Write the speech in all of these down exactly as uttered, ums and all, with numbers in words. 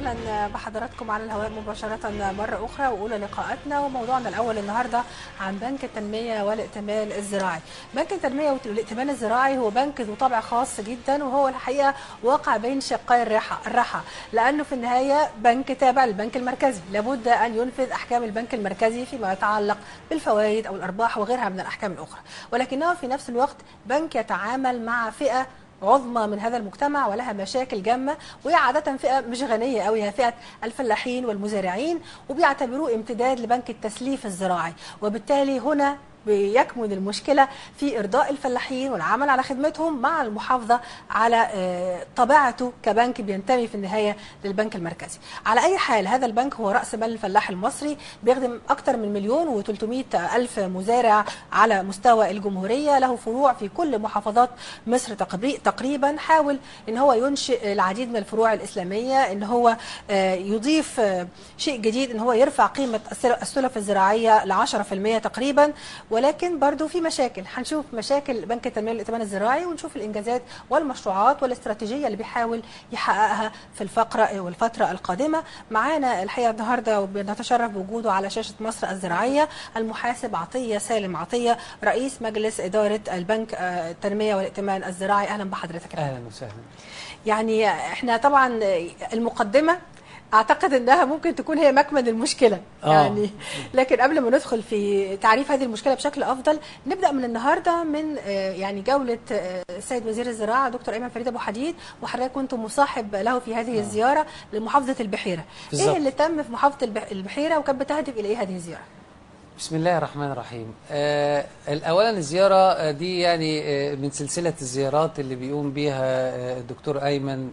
اهلا بحضراتكم على الهواء مباشره مره اخرى واولى لقاءاتنا. وموضوعنا الاول النهارده عن بنك التنميه والائتمان الزراعي. بنك التنميه والائتمان الزراعي هو بنك ذو طابع خاص جدا، وهو الحقيقه واقع بين شقي الرحى الرحى لانه في النهايه بنك تابع للبنك المركزي، لابد ان ينفذ احكام البنك المركزي فيما يتعلق بالفوائد او الارباح وغيرها من الاحكام الاخرى، ولكنه في نفس الوقت بنك يتعامل مع فئه عظمى من هذا المجتمع ولها مشاكل جامه، وهي عاده فئه مش غنيه قوي، هي فئه الفلاحين والمزارعين، وبيعتبروه امتداد لبنك التسليف الزراعي، وبالتالي هنا بيكمن المشكله في ارضاء الفلاحين والعمل على خدمتهم مع المحافظه على طبيعته كبنك بينتمي في النهايه للبنك المركزي. على اي حال هذا البنك هو راس مال الفلاح المصري، بيخدم اكثر من مليون وثلاثمائة الف مزارع على مستوى الجمهوريه، له فروع في كل محافظات مصر تقريبا. حاول ان هو ينشئ العديد من الفروع الاسلاميه، ان هو يضيف شيء جديد، ان هو يرفع قيمه السلف الزراعيه ل عشرة بالمئة تقريبا، ولكن برضو في مشاكل. هنشوف مشاكل بنك التنميه والائتمان الزراعي، ونشوف الانجازات والمشروعات والاستراتيجيه اللي بيحاول يحققها في الفقره والفتره القادمه. معانا الحقيقه النهارده وبنتشرف بوجوده على شاشه مصر الزراعيه المحاسب عطيه سالم عطيه، رئيس مجلس اداره البنك التنميه والائتمان الزراعي. اهلا بحضرتك. اهلا وسهلا. يعني احنا طبعا المقدمه اعتقد انها ممكن تكون هي مكمن المشكله آه. يعني لكن قبل ما ندخل في تعريف هذه المشكله بشكل افضل، نبدا من النهارده من يعني جوله السيد وزير الزراعه دكتور ايمن فريد ابو حديد، وحضرتك كنت مصاحب له في هذه آه. الزياره لمحافظه البحيره. بالزبط. ايه اللي تم في محافظه البحيره وكانت بتهدف الى ايه هذه الزياره؟ بسم الله الرحمن الرحيم. آه اولا الزياره دي يعني آه من سلسله الزيارات اللي بيقوم بيها آه الدكتور ايمن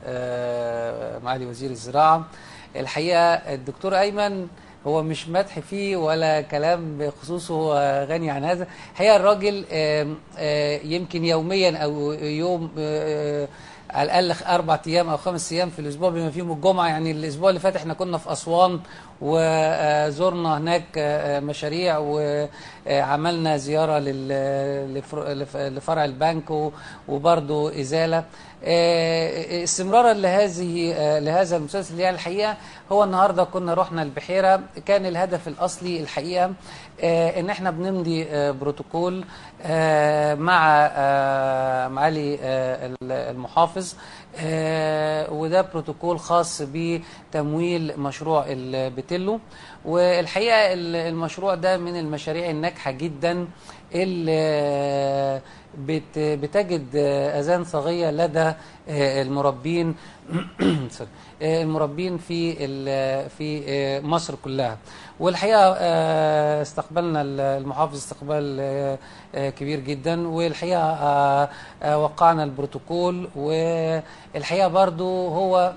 آه معالي وزير الزراعه. الحقيقه الدكتور ايمن هو مش مدح فيه ولا كلام بخصوصه، هو غني عن هذا. الحقيقه الراجل آه آه يمكن يوميا او يوم آه على الاقل اربع ايام او خمس ايام في الاسبوع بما فيهم الجمعه. يعني الاسبوع اللي فات احنا كنا في اسوان وزرنا هناك مشاريع وعملنا زياره لفرع البنك وبرضه ازاله. استمرارا لهذه لهذا المسلسل يعني الحقيقه هو النهارده كنا رحنا البحيره. كان الهدف الاصلي الحقيقه ان احنا بنمضي بروتوكول مع معالي المحافظ، وده بروتوكول خاص بتمويل مشروع البتلو. والحقيقه المشروع ده من المشاريع الناجحه جدا اللي بتجد اذان صاغيه لدى المربين المربين في في مصر كلها. والحقيقه استقبلنا المحافظ استقبال كبير جدا، والحقيقه وقعنا البروتوكول. والحقيقه برضو هو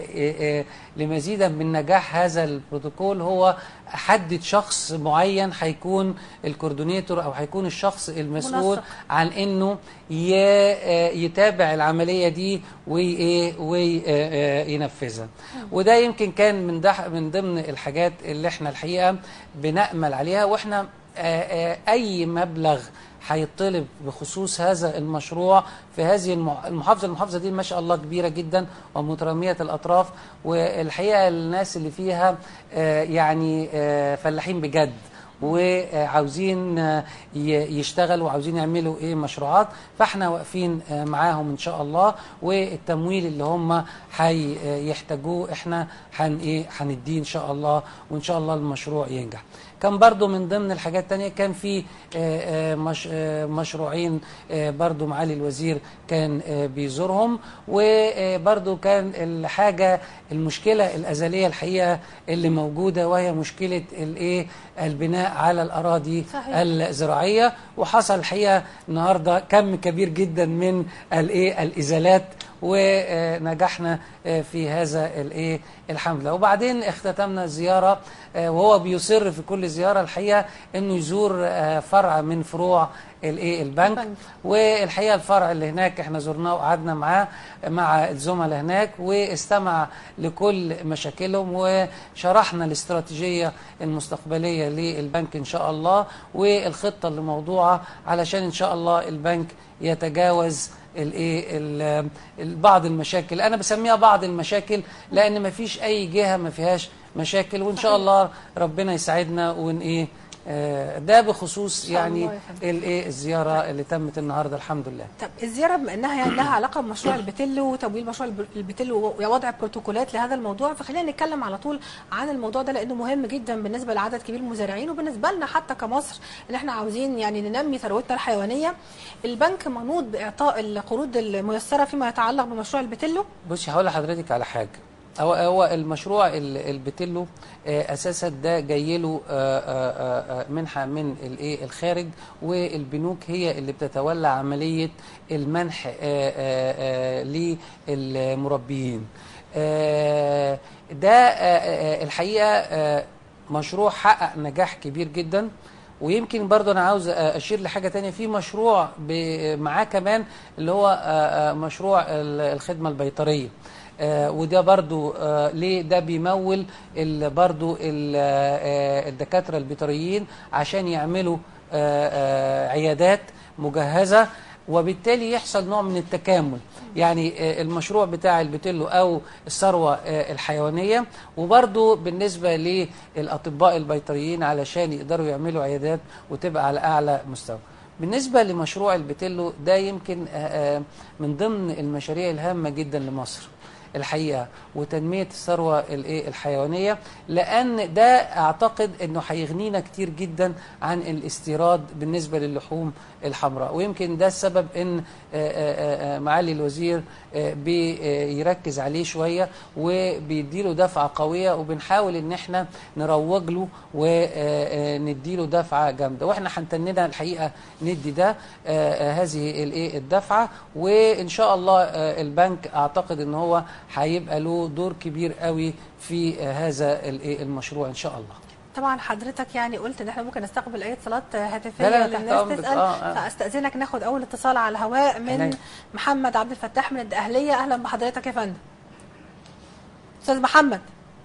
لمزيدا من نجاح هذا البروتوكول هو حدد شخص معين هيكون الكوردينيتور او هيكون الشخص المسؤول منسق عن انه يتابع العمليه دي وينفذها. وده يمكن كان من من ضمن الحاجات اللي احنا الحقيقه بنأمل عليها. واحنا اي مبلغ هيطلب بخصوص هذا المشروع في هذه المحافظه، المحافظه دي ما شاء الله كبيره جدا ومتراميه الاطراف، والحقيقه الناس اللي فيها يعني فلاحين بجد وعاوزين يشتغلوا وعاوزين يعملوا ايه مشروعات. فاحنا واقفين معاهم ان شاء الله، والتمويل اللي هم هيحتاجوه احنا هن ايه هنديه ان شاء الله، وان شاء الله المشروع ينجح. كان برضو من ضمن الحاجات التانية كان في مش مشروعين برضو معالي الوزير كان بيزورهم، وبرضو كان الحاجة المشكلة الأزلية الحقيقة اللي موجودة، وهي مشكلة الايه البناء على الأراضي صحيح. الزراعية. وحصل الحقيقة النهاردة كم كبير جدا من الايه الإزالات، ونجحنا في هذا الايه الحمد لله. وبعدين اختتمنا الزياره وهو بيصر في كل زياره الحقيقه انه يزور فرع من فروع الايه البنك. والحقيقه الفرع اللي هناك احنا زرناه وقعدنا معاه مع الزملاء هناك، واستمع لكل مشاكلهم، وشرحنا الاستراتيجيه المستقبليه للبنك ان شاء الله، والخطه اللي موضوعه علشان ان شاء الله البنك يتجاوز الايه بعض المشاكل. انا بسميها بعض المشاكل لان ما فيش اي جهه ما فيهاش مشاكل، وان شاء الله ربنا يساعدنا ون ايه ده بخصوص يعني الايه الزياره اللي تمت النهارده الحمد لله. طب الزياره بما انها يعني لها علاقه بمشروع البتلو وتمويل مشروع البتلو ووضع بروتوكولات لهذا الموضوع، فخلينا نتكلم على طول عن الموضوع ده لانه مهم جدا بالنسبه لعدد كبير من المزارعين وبالنسبه لنا حتى كمصر اللي احنا عاوزين يعني ننمي ثروتنا الحيوانيه. البنك منوط باعطاء القروض الميسره فيما يتعلق بمشروع البتلو. بصي هقول لحضرتك على حاجه. هو هو المشروع البتلو اساسا ده جاي له منحه من الايه الخارج، والبنوك هي اللي بتتولى عمليه المنح للمربيين. ده الحقيقه مشروع حقق نجاح كبير جدا. ويمكن برضه انا عاوز اشير لحاجه تانية في مشروع معاه كمان اللي هو مشروع الخدمه البيطريه. آه وده برضو آه ليه ده بيمول ال برضو ال آه الدكاترة البيطريين عشان يعملوا آه آه عيادات مجهزة، وبالتالي يحصل نوع من التكامل. يعني آه المشروع بتاع البتلو أو الثروة آه الحيوانية، وبرضو بالنسبة للأطباء البيطريين علشان يقدروا يعملوا عيادات وتبقى على أعلى مستوى. بالنسبة لمشروع البتلو ده يمكن آه آه من ضمن المشاريع الهامة جدا لمصر الحقيقه، وتنميه الثروه الايه الحيوانيه، لان ده اعتقد انه هيغنينا كتير جدا عن الاستيراد بالنسبه للحوم الحمراء. ويمكن ده السبب ان معالي الوزير بيركز عليه شويه وبيديله دفعه قويه، وبنحاول ان احنا نروج له ونديله دفعه جامده، واحنا هنتننا الحقيقه ندي ده هذه الايه الدفعه. وان شاء الله البنك اعتقد ان هو هيبقى له دور كبير قوي في هذا المشروع ان شاء الله. طبعا حضرتك يعني قلت ان احنا ممكن نستقبل اي اتصالات هاتفيه لا لا للناس تسال، آه آه. فاستاذنك ناخد اول اتصال على الهواء من هناك. محمد عبد الفتاح من الدقهليه. اهلا بحضرتك يا فندم. استاذ محمد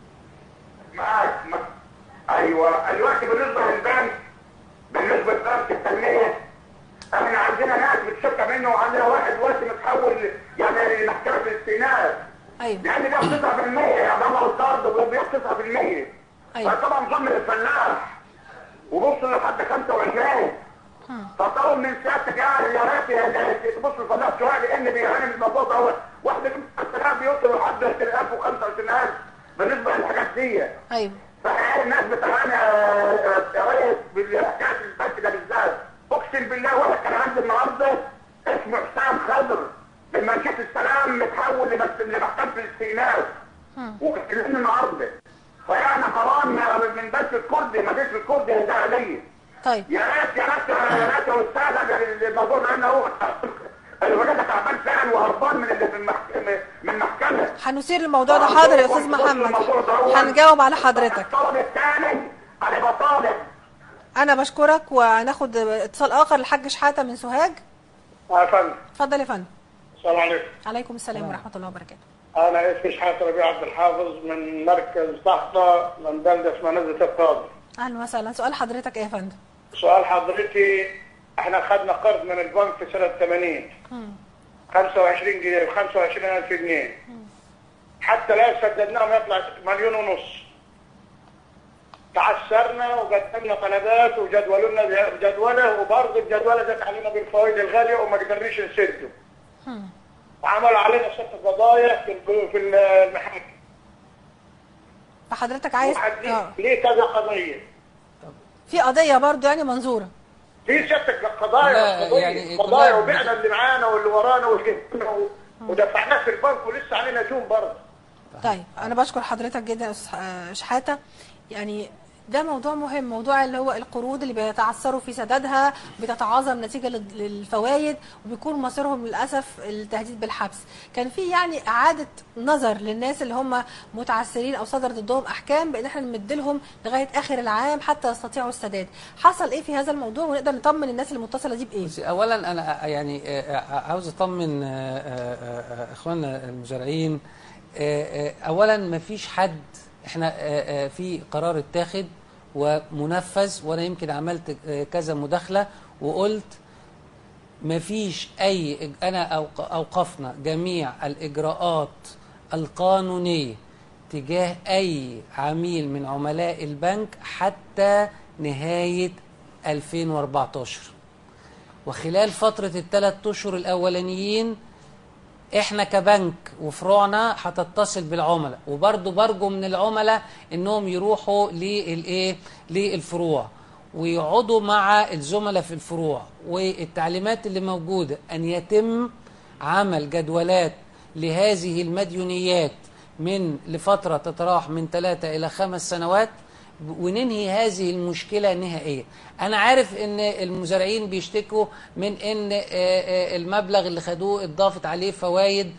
معاك. ايوه دلوقتي بالنسبه للبنك، بالنسبه لبنك التنميه احنا عندنا ناس بتشكى منه، وعندنا واحد دلوقتي متحول يعني محكمه الاستئناف. ايوه يعني بياخد تسعة في المية، يعني ضمن الطرد وبياخد تسعة في المية. ايوه فطبعا ضمن الفلاح وبص لحد خمسة وعشرين. فطلب من سيادتك يعني يا ريت تبص للفلاح شويه، لان بيعاني من الموضوع ده. واحد الفلاح بيوصل لحد عشرين ألف وخمسة وعشرين ألف بالنسبه للحاجات دي. ايوه فحال الناس بتعاني يا ريت بالحكايه البنك ده بالذات. اقسم بالله واحد كان عندي النهارده اسمه حسام خضر من منشيه السلام متحول لمحكمه الاستئناف وكلمني النهارده. فيعني حرام من بس الكردي، ما فيش الكردي ده عليا. طيب يا ريت يا ريت يا ريت يا استاذ الموضوع ده انه هو الراجل تعبان فعلا وهربان من اللي في المحكمه من المحكمه. هنثير الموضوع ده. حاضر يا استاذ محمد، هنجاوب على حضرتك. الطلب الثاني انا بطالب. انا بشكرك وناخد اتصال اخر الحاج شحاته من سوهاج. اه يا فندم. اتفضل يا فندم. السلام عليكم. عليكم السلام ورحمه الله وبركاته. انا اسمي شحاته ربيع عبد الحافظ من مركز طحطه من بلده اسمها نزله القاضي. اهلا وسهلا. سؤال حضرتك ايه يا فندم؟ سؤال حضرتي، احنا خدنا قرض من البنك في سنه ثمانين خمسة وعشرين جنيه ب خمسة وعشرين ألف جنيه، حتى لا سددناهم يطلع مليون ونص. تعثرنا وقدمنا طلبات وجدولوا لنا جدوله، وبرضه الجدوله جت علينا بالفوائد الغاليه وما قدرناش نسده. وعملوا علينا ست قضايا في المحاكم. فحضرتك عايز اه ليه كذا قضيه؟ في قضيه برضه يعني منظوره؟ في ست قضايا قضايا يعني قضايا وبعنا اللي معانا واللي ورانا واللي ودفعناه في البنك ولسه علينا ديون برضه. طيب انا بشكر حضرتك جدا يا استاذ شحاته. يعني ده موضوع مهم، موضوع اللي هو القروض اللي بيتعثروا في سدادها بتتعاظم نتيجه للفوائد وبيكون مصيرهم للاسف التهديد بالحبس. كان في يعني اعاده نظر للناس اللي هم متعثرين او صدر ضدهم احكام بان احنا نمد لهم لغايه اخر العام حتى يستطيعوا السداد. حصل ايه في هذا الموضوع ونقدر نطمن الناس اللي متصله دي بايه؟ اولا انا يعني عاوز اطمن اخواننا المزارعين. اولا ما فيش حد، احنا في قرار اتاخد ومنفذ، وانا يمكن عملت كذا مداخله وقلت مفيش أي، أنا أوقفنا جميع الإجراءات القانونية تجاه أي عميل من عملاء البنك حتى نهاية ألفين وأربعتاشر. وخلال فترة الثلاث أشهر الأولانيين احنا كبنك وفروعنا هتتصل بالعملاء، وبرضه برجو من العملاء انهم يروحوا للايه للفروع ويقعدوا مع الزملاء في الفروع، والتعليمات اللي موجودة ان يتم عمل جدولات لهذه المديونيات من لفترة تتراوح من ثلاثة إلى خمس سنوات، وننهي هذه المشكلة نهائيا. أنا عارف إن المزارعين بيشتكوا من إن المبلغ اللي خدوه اتضافت عليه فوائد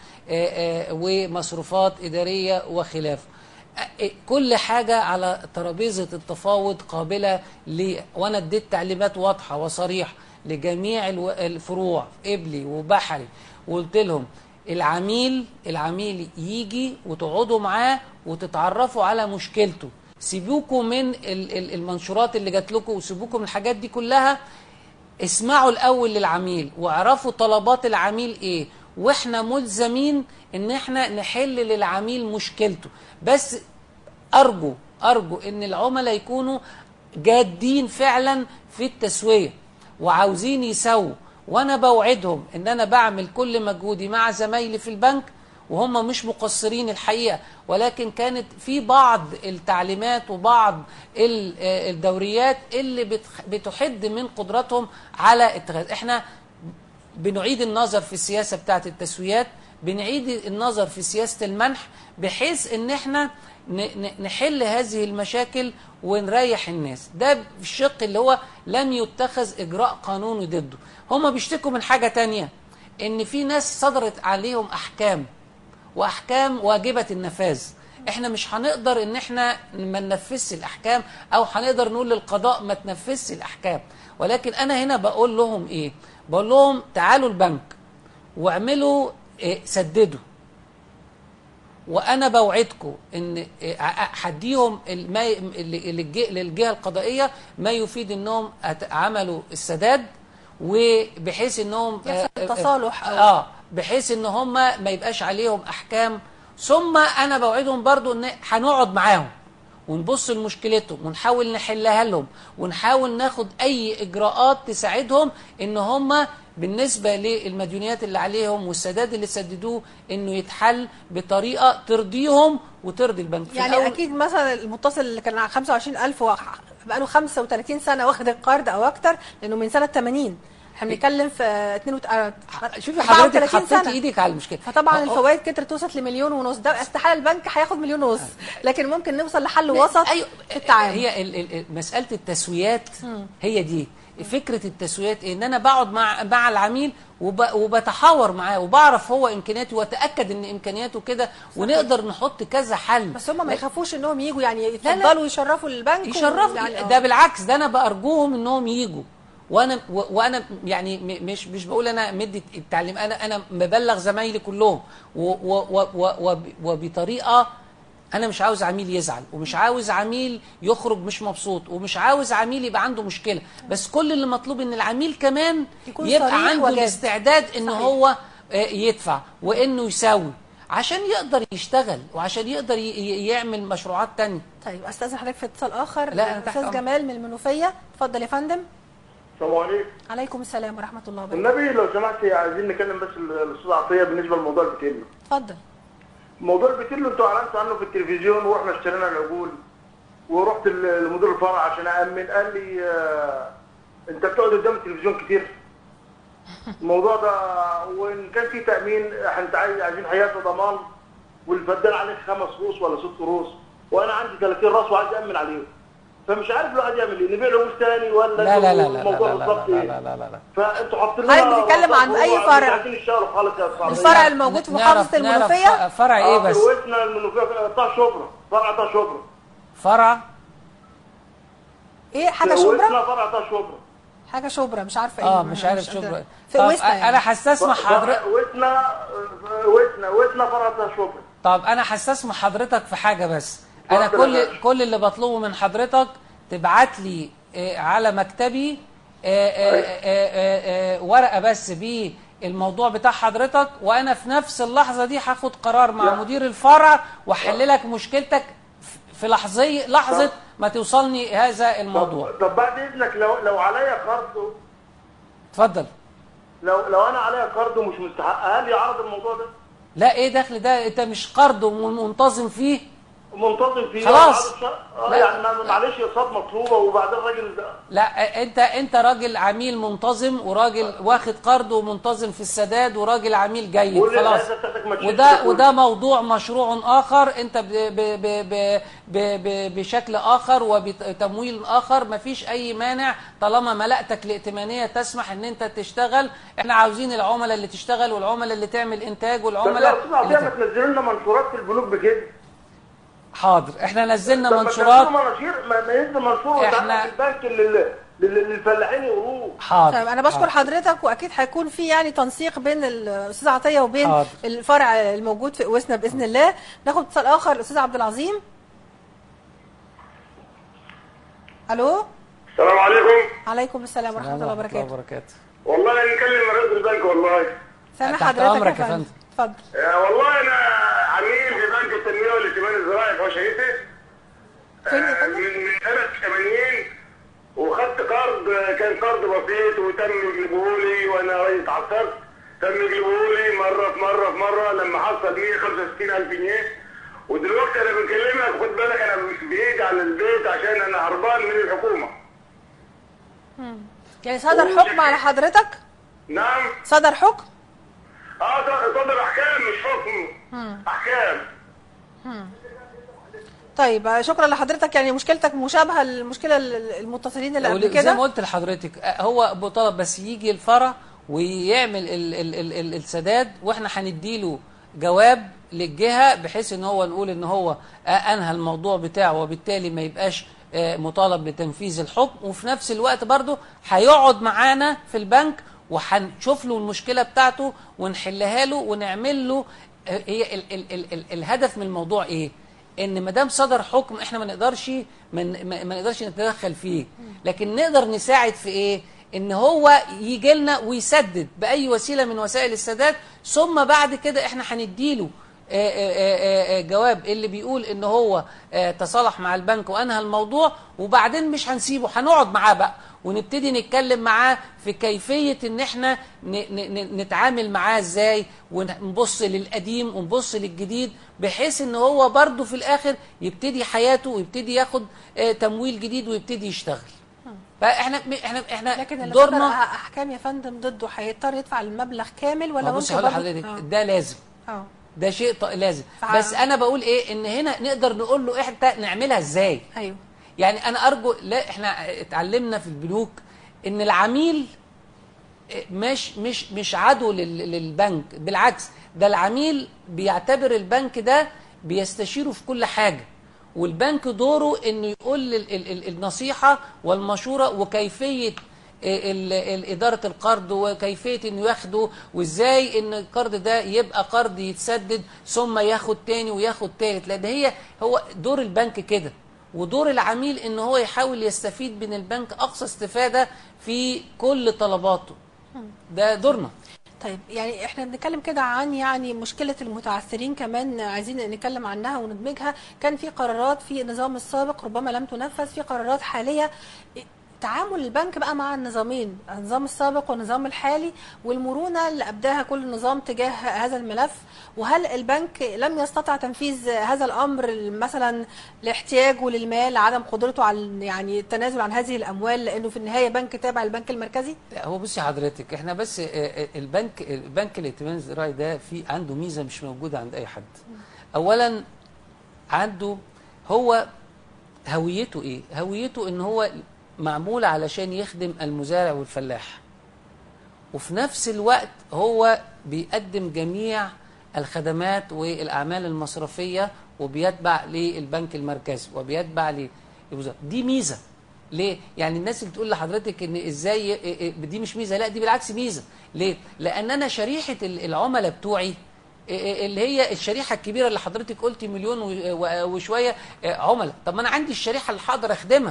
ومصروفات إدارية وخلافه. كل حاجة على ترابيزة التفاوض قابلة ل، وأنا اديت تعليمات واضحة وصريحة لجميع الفروع قبلي وبحري، وقلت لهم العميل العميل يجي وتقعدوا معاه وتتعرفوا على مشكلته. سيبوكوا من المنشورات اللي جات لكم وسيبوكوا من الحاجات دي كلها. اسمعوا الاول للعميل واعرفوا طلبات العميل ايه، واحنا ملزمين ان احنا نحل للعميل مشكلته. بس ارجو ارجو ان العملاء يكونوا جادين فعلا في التسوية وعاوزين يسووا، وانا بوعدهم ان انا بعمل كل مجهودي مع زمايلي في البنك، وهم مش مقصرين الحقيقة، ولكن كانت في بعض التعليمات وبعض الدوريات اللي بتحد من قدرتهم على اتخاذ. احنا بنعيد النظر في السياسة بتاعت التسويات، بنعيد النظر في سياسة المنح، بحيث ان احنا نحل هذه المشاكل ونريح الناس. ده الشق اللي هو لم يتخذ اجراء قانوني ضده. هم بيشتكوا من حاجة تانية، ان في ناس صدرت عليهم احكام، واحكام واجبة النفاذ. احنا مش هنقدر ان احنا ما ننفذش الاحكام، او هنقدر نقول للقضاء ما تنفذش الاحكام، ولكن انا هنا بقول لهم ايه؟ بقول لهم تعالوا البنك واعملوا إيه، سددوا، وانا بوعدكم ان هديهم للجهه القضائيه ما يفيد انهم عملوا السداد، وبحيث انهم يحصل التصالح اه بحيث ان هم ما يبقاش عليهم احكام. ثم انا بوعدهم برضو ان هنقعد معاهم ونبص لمشكلتهم ونحاول نحلها لهم، ونحاول ناخد اي اجراءات تساعدهم ان هم بالنسبه للمديونيات اللي عليهم والسداد اللي سددوه انه يتحل بطريقه ترضيهم وترضي البنك. يعني اكيد مثلا المتصل اللي كان على خمسة وعشرين ألف بقى له خمسة وثلاثين سنه واخد القرض او اكتر، لانه من سنه ثمانين احنا بنتكلم في اتنين وتلاتين. شوفي حضرتك حطيتي ايدك على المشكله، فطبعا الفوائد كترت توصل لمليون ونص. ده استحاله البنك هياخد مليون ونص، لكن ممكن نوصل لحل وسط في التعامل. هي ال ال مساله التسويات هي دي فكره التسويات، ان انا بقعد مع مع العميل وب وبتحاور معاه وبعرف هو امكانياته واتاكد ان امكانياته كده، ونقدر نحط كذا حل. بس هم ما يخافوش انهم يجوا يعني يتفضلوا يشرفوا البنك؟ يشرفوا يعني ده بالعكس، ده انا بارجوهم انهم يجوا، وانا وانا يعني مش مش بقول انا مدي التعليم، انا انا مبلغ زمايلي كلهم وبطريقه انا مش عاوز عميل يزعل، ومش عاوز عميل يخرج مش مبسوط، ومش عاوز عميل يبقى عنده مشكله. بس كل اللي مطلوب ان العميل كمان يبقى عنده الاستعداد ان صحيح. هو يدفع وانه يساوي عشان يقدر يشتغل وعشان يقدر يعمل مشروعات تانية. طيب استاذن حضرتك في اتصال اخر. لا استاذ جمال من المنوفيه، اتفضل يا فندم. السلام عليكم. عليكم السلام ورحمه الله وبركاته. النبي لو سمحتي عايزين نكلم بس الاستاذ عطيه بالنسبه لموضوع البتيلو. اتفضل. موضوع البتيلو انتوا اعلنتوا عنه في التلفزيون، ورحنا اشترينا العجول، ورحت لمدير الفرع عشان امن، قال لي آه انت بتقعد قدام التلفزيون كتير. الموضوع ده وان كان في تامين احنا عايزين حياه وضمان، والفدان عليك خمس رؤوس ولا ست رؤوس، وانا عندي ثلاثين راس وعايز امن عليهم. فمش عارف الواحد يعمل ايه، نبيع عجول ثاني ولا لا لا لا الموضوع بالظبط ايه؟ لا لا لا لا. فانتوا حاطين لنا حضرتك بتتكلم عن اي فرع؟ عايزين الشهر خالص يا صاحبي. الفرع الموجود في محافظه المنوفيه؟ فرع ايه بس؟ فروتنا المنوفيه بتاع شبرا، فرع بتاع شبرا. فرع ايه حاجه شبرا؟ فروتنا فرع بتاع شبرا. حاجه شبرا مش عارفه ايه. اه مش عارف شبرا. في وسنا يعني. انا هستسمح حضرتك. وسنا وسنا وسنا فرع بتاع شبرا. طب انا هستسمح حضرتك في حاجه بس. انا كل كل اللي بطلبه من حضرتك تبعت لي على مكتبي ورقه بس بالموضوع بتاع حضرتك، وانا في نفس اللحظه دي هاخد قرار مع لا. مدير الفرع واحل لك مشكلتك في لحظيه لحظه ما توصلني هذا الموضوع. طب, طب بعد اذنك لو لو عليا قرض، اتفضل. لو لو انا عليا قرض ومش مستحق، هل يعرض الموضوع ده؟ لا، ايه دخل ده؟ انت مش قرض ومنتظم فيه؟ منتظم فيه خلاص. اه يعني معلش اقساط مطلوبه وبعدين الراجل ده. لا، انت انت راجل عميل منتظم، وراجل واخد قرض ومنتظم في السداد، وراجل عميل جيد خلاص. وده وده موضوع مشروع اخر، انت ب ب ب ب ب بشكل اخر وبتمويل اخر، مفيش اي مانع طالما ملأتك الائتمانيه تسمح ان انت تشتغل. احنا عاوزين العملاء اللي تشتغل والعملاء اللي تعمل انتاج والعملاء اللي ما تنزلوا لنا منشورات في البنوك بكده. حاضر، احنا نزلنا منشورات. ما ينزل منشور احنا في البنك للفلاحين يقروه. حاضر. طيب انا بشكر حاضر. حضرتك، واكيد هيكون في يعني تنسيق بين الاستاذ عطيه وبين حاضر. الفرع الموجود في قوسنا باذن الله. ناخد اتصال اخر، الاستاذ عبد العظيم. الو. السلام عليكم. عليكم السلام ورحمه الله وبركاته. والله انا نكلم رئيس البنك والله. سامع حضرتك يا فندم. اتفضل. والله انا عميل في بنك التنميه والائتمان الزراعي في وشايته من من سنه ثمانين، وخدت قرض كان قرض بسيط وتم يجلبه لي وانا راجل اتعثرت. تم يجلبه لي مره في مره في مره لما حصل مية وخمسة وستين ألف جنيه. ودلوقتي انا بكلمك خد بالك انا بعيد عن البيت عشان انا هربان من الحكومه. امم يعني صدر حكم على حضرتك؟ نعم. صدر حكم؟ اه صدر احكام مش حكم. مم. احكام. مم. طيب شكرا لحضرتك. يعني مشكلتك مشابهه للمشكله المتصلين اللي قبل كده. زي ما قلت لحضرتك، هو مطالب بس يجي الفرع ويعمل ال ال ال ال السداد، واحنا هنديله جواب للجهه بحيث ان هو نقول ان هو انهى الموضوع بتاعه، وبالتالي ما يبقاش مطالب بتنفيذ الحكم. وفي نفس الوقت برضه هيقعد معانا في البنك وهنشوف له المشكله بتاعته ونحلها له ونعمل له. هي ال ال ال ال الهدف من الموضوع ايه؟ ان ما دام صدر حكم احنا ما نقدرش من ما نقدرش نتدخل فيه، لكن نقدر نساعد في ايه؟ ان هو يجي لنا ويسدد باي وسيله من وسائل السداد، ثم بعد كده احنا هنديله جواب اللي بيقول ان هو تصالح مع البنك وانهى الموضوع. وبعدين مش هنسيبه، هنقعد معاه بقى ونبتدي نتكلم معاه في كيفيه ان احنا نتعامل معاه ازاي، ونبص للقديم ونبص للجديد، بحيث ان هو برضه في الاخر يبتدي حياته ويبتدي ياخد تمويل جديد ويبتدي يشتغل. فاحنا احنا احنا لكن اللي صدر احكام يا فندم ضده هيضطر يدفع المبلغ كامل ولا ممكن؟ بص هقول لحضرتك ده لازم. اه ده شيء لازم. بس انا بقول ايه؟ ان هنا نقدر نقول له احنا نعملها ازاي. ايوه يعني انا ارجو، لا احنا اتعلمنا في البنوك ان العميل مش مش مش عدو للبنك، بالعكس ده العميل بيعتبر البنك ده بيستشيره في كل حاجه، والبنك دوره انه يقول النصيحه والمشوره وكيفيه إدارة القرض وكيفية انه ياخده، وازاي ان القرض ده يبقى قرض يتسدد ثم ياخد تاني وياخد تالت. لان هي هو دور البنك كده، ودور العميل ان هو يحاول يستفيد من البنك اقصى استفادة في كل طلباته. ده دورنا. طيب يعني احنا بنتكلم كده عن يعني مشكله المتعثرين، كمان عايزين نتكلم عنها وندمجها. كان في قرارات في النظام السابق ربما لم تنفذ، في قرارات حاليه. تعامل البنك بقى مع النظامين، النظام السابق والنظام الحالي، والمرونه اللي ابداها كل نظام تجاه هذا الملف. وهل البنك لم يستطع تنفيذ هذا الامر مثلا لاحتياجه للمال، عدم قدرته على يعني التنازل عن هذه الاموال، لانه في النهايه بنك تابع البنك المركزي؟ لا هو بصي حضرتك، احنا بس البنك البنك الائتمان الزراعي ده في عنده ميزه مش موجوده عند اي حد. اولا عنده هو هويته ايه؟ هويته ان هو معمول علشان يخدم المزارع والفلاح، وفي نفس الوقت هو بيقدم جميع الخدمات والأعمال المصرفية وبيتبع للبنك المركزي وبيتبع للوزارة. دي ميزة. ليه؟ يعني الناس اللي تقول لحضرتك ان ازاي دي مش ميزة، لا دي بالعكس ميزة. ليه؟ لأن أنا شريحة العملاء بتوعي اللي هي الشريحة الكبيرة اللي حضرتك قلتي مليون وشوية عملاء، طب ما أنا عندي الشريحة اللي هقدر أخدمها،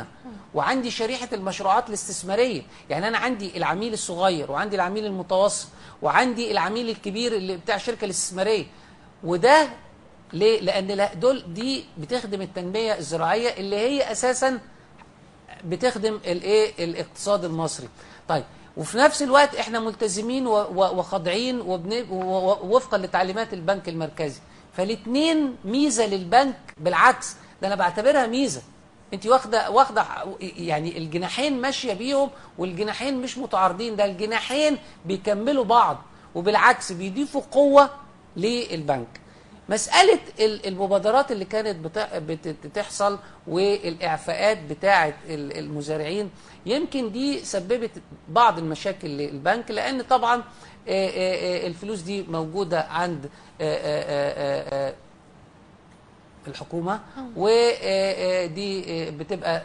وعندي شريحه المشروعات الاستثماريه. يعني انا عندي العميل الصغير وعندي العميل المتوسط وعندي العميل الكبير اللي بتاع الشركه الاستثماريه. وده ليه؟ لان لا دول دي بتخدم التنميه الزراعيه اللي هي اساسا بتخدم الايه الاقتصاد المصري. طيب وفي نفس الوقت احنا ملتزمين وخاضعين ووفقا لتعليمات البنك المركزي. فالاثنين ميزه للبنك، بالعكس ده انا بعتبرها ميزه. انت واخده واخده يعني الجناحين ماشيه بيهم، والجناحين مش متعارضين، ده الجناحين بيكملوا بعض وبالعكس بيضيفوا قوه للبنك. مسألة المبادرات اللي كانت بتحصل والإعفاءات بتاعة المزارعين يمكن دي سببت بعض المشاكل للبنك، لأن طبعا الفلوس دي موجودة عند الحكومة، ودي بتبقى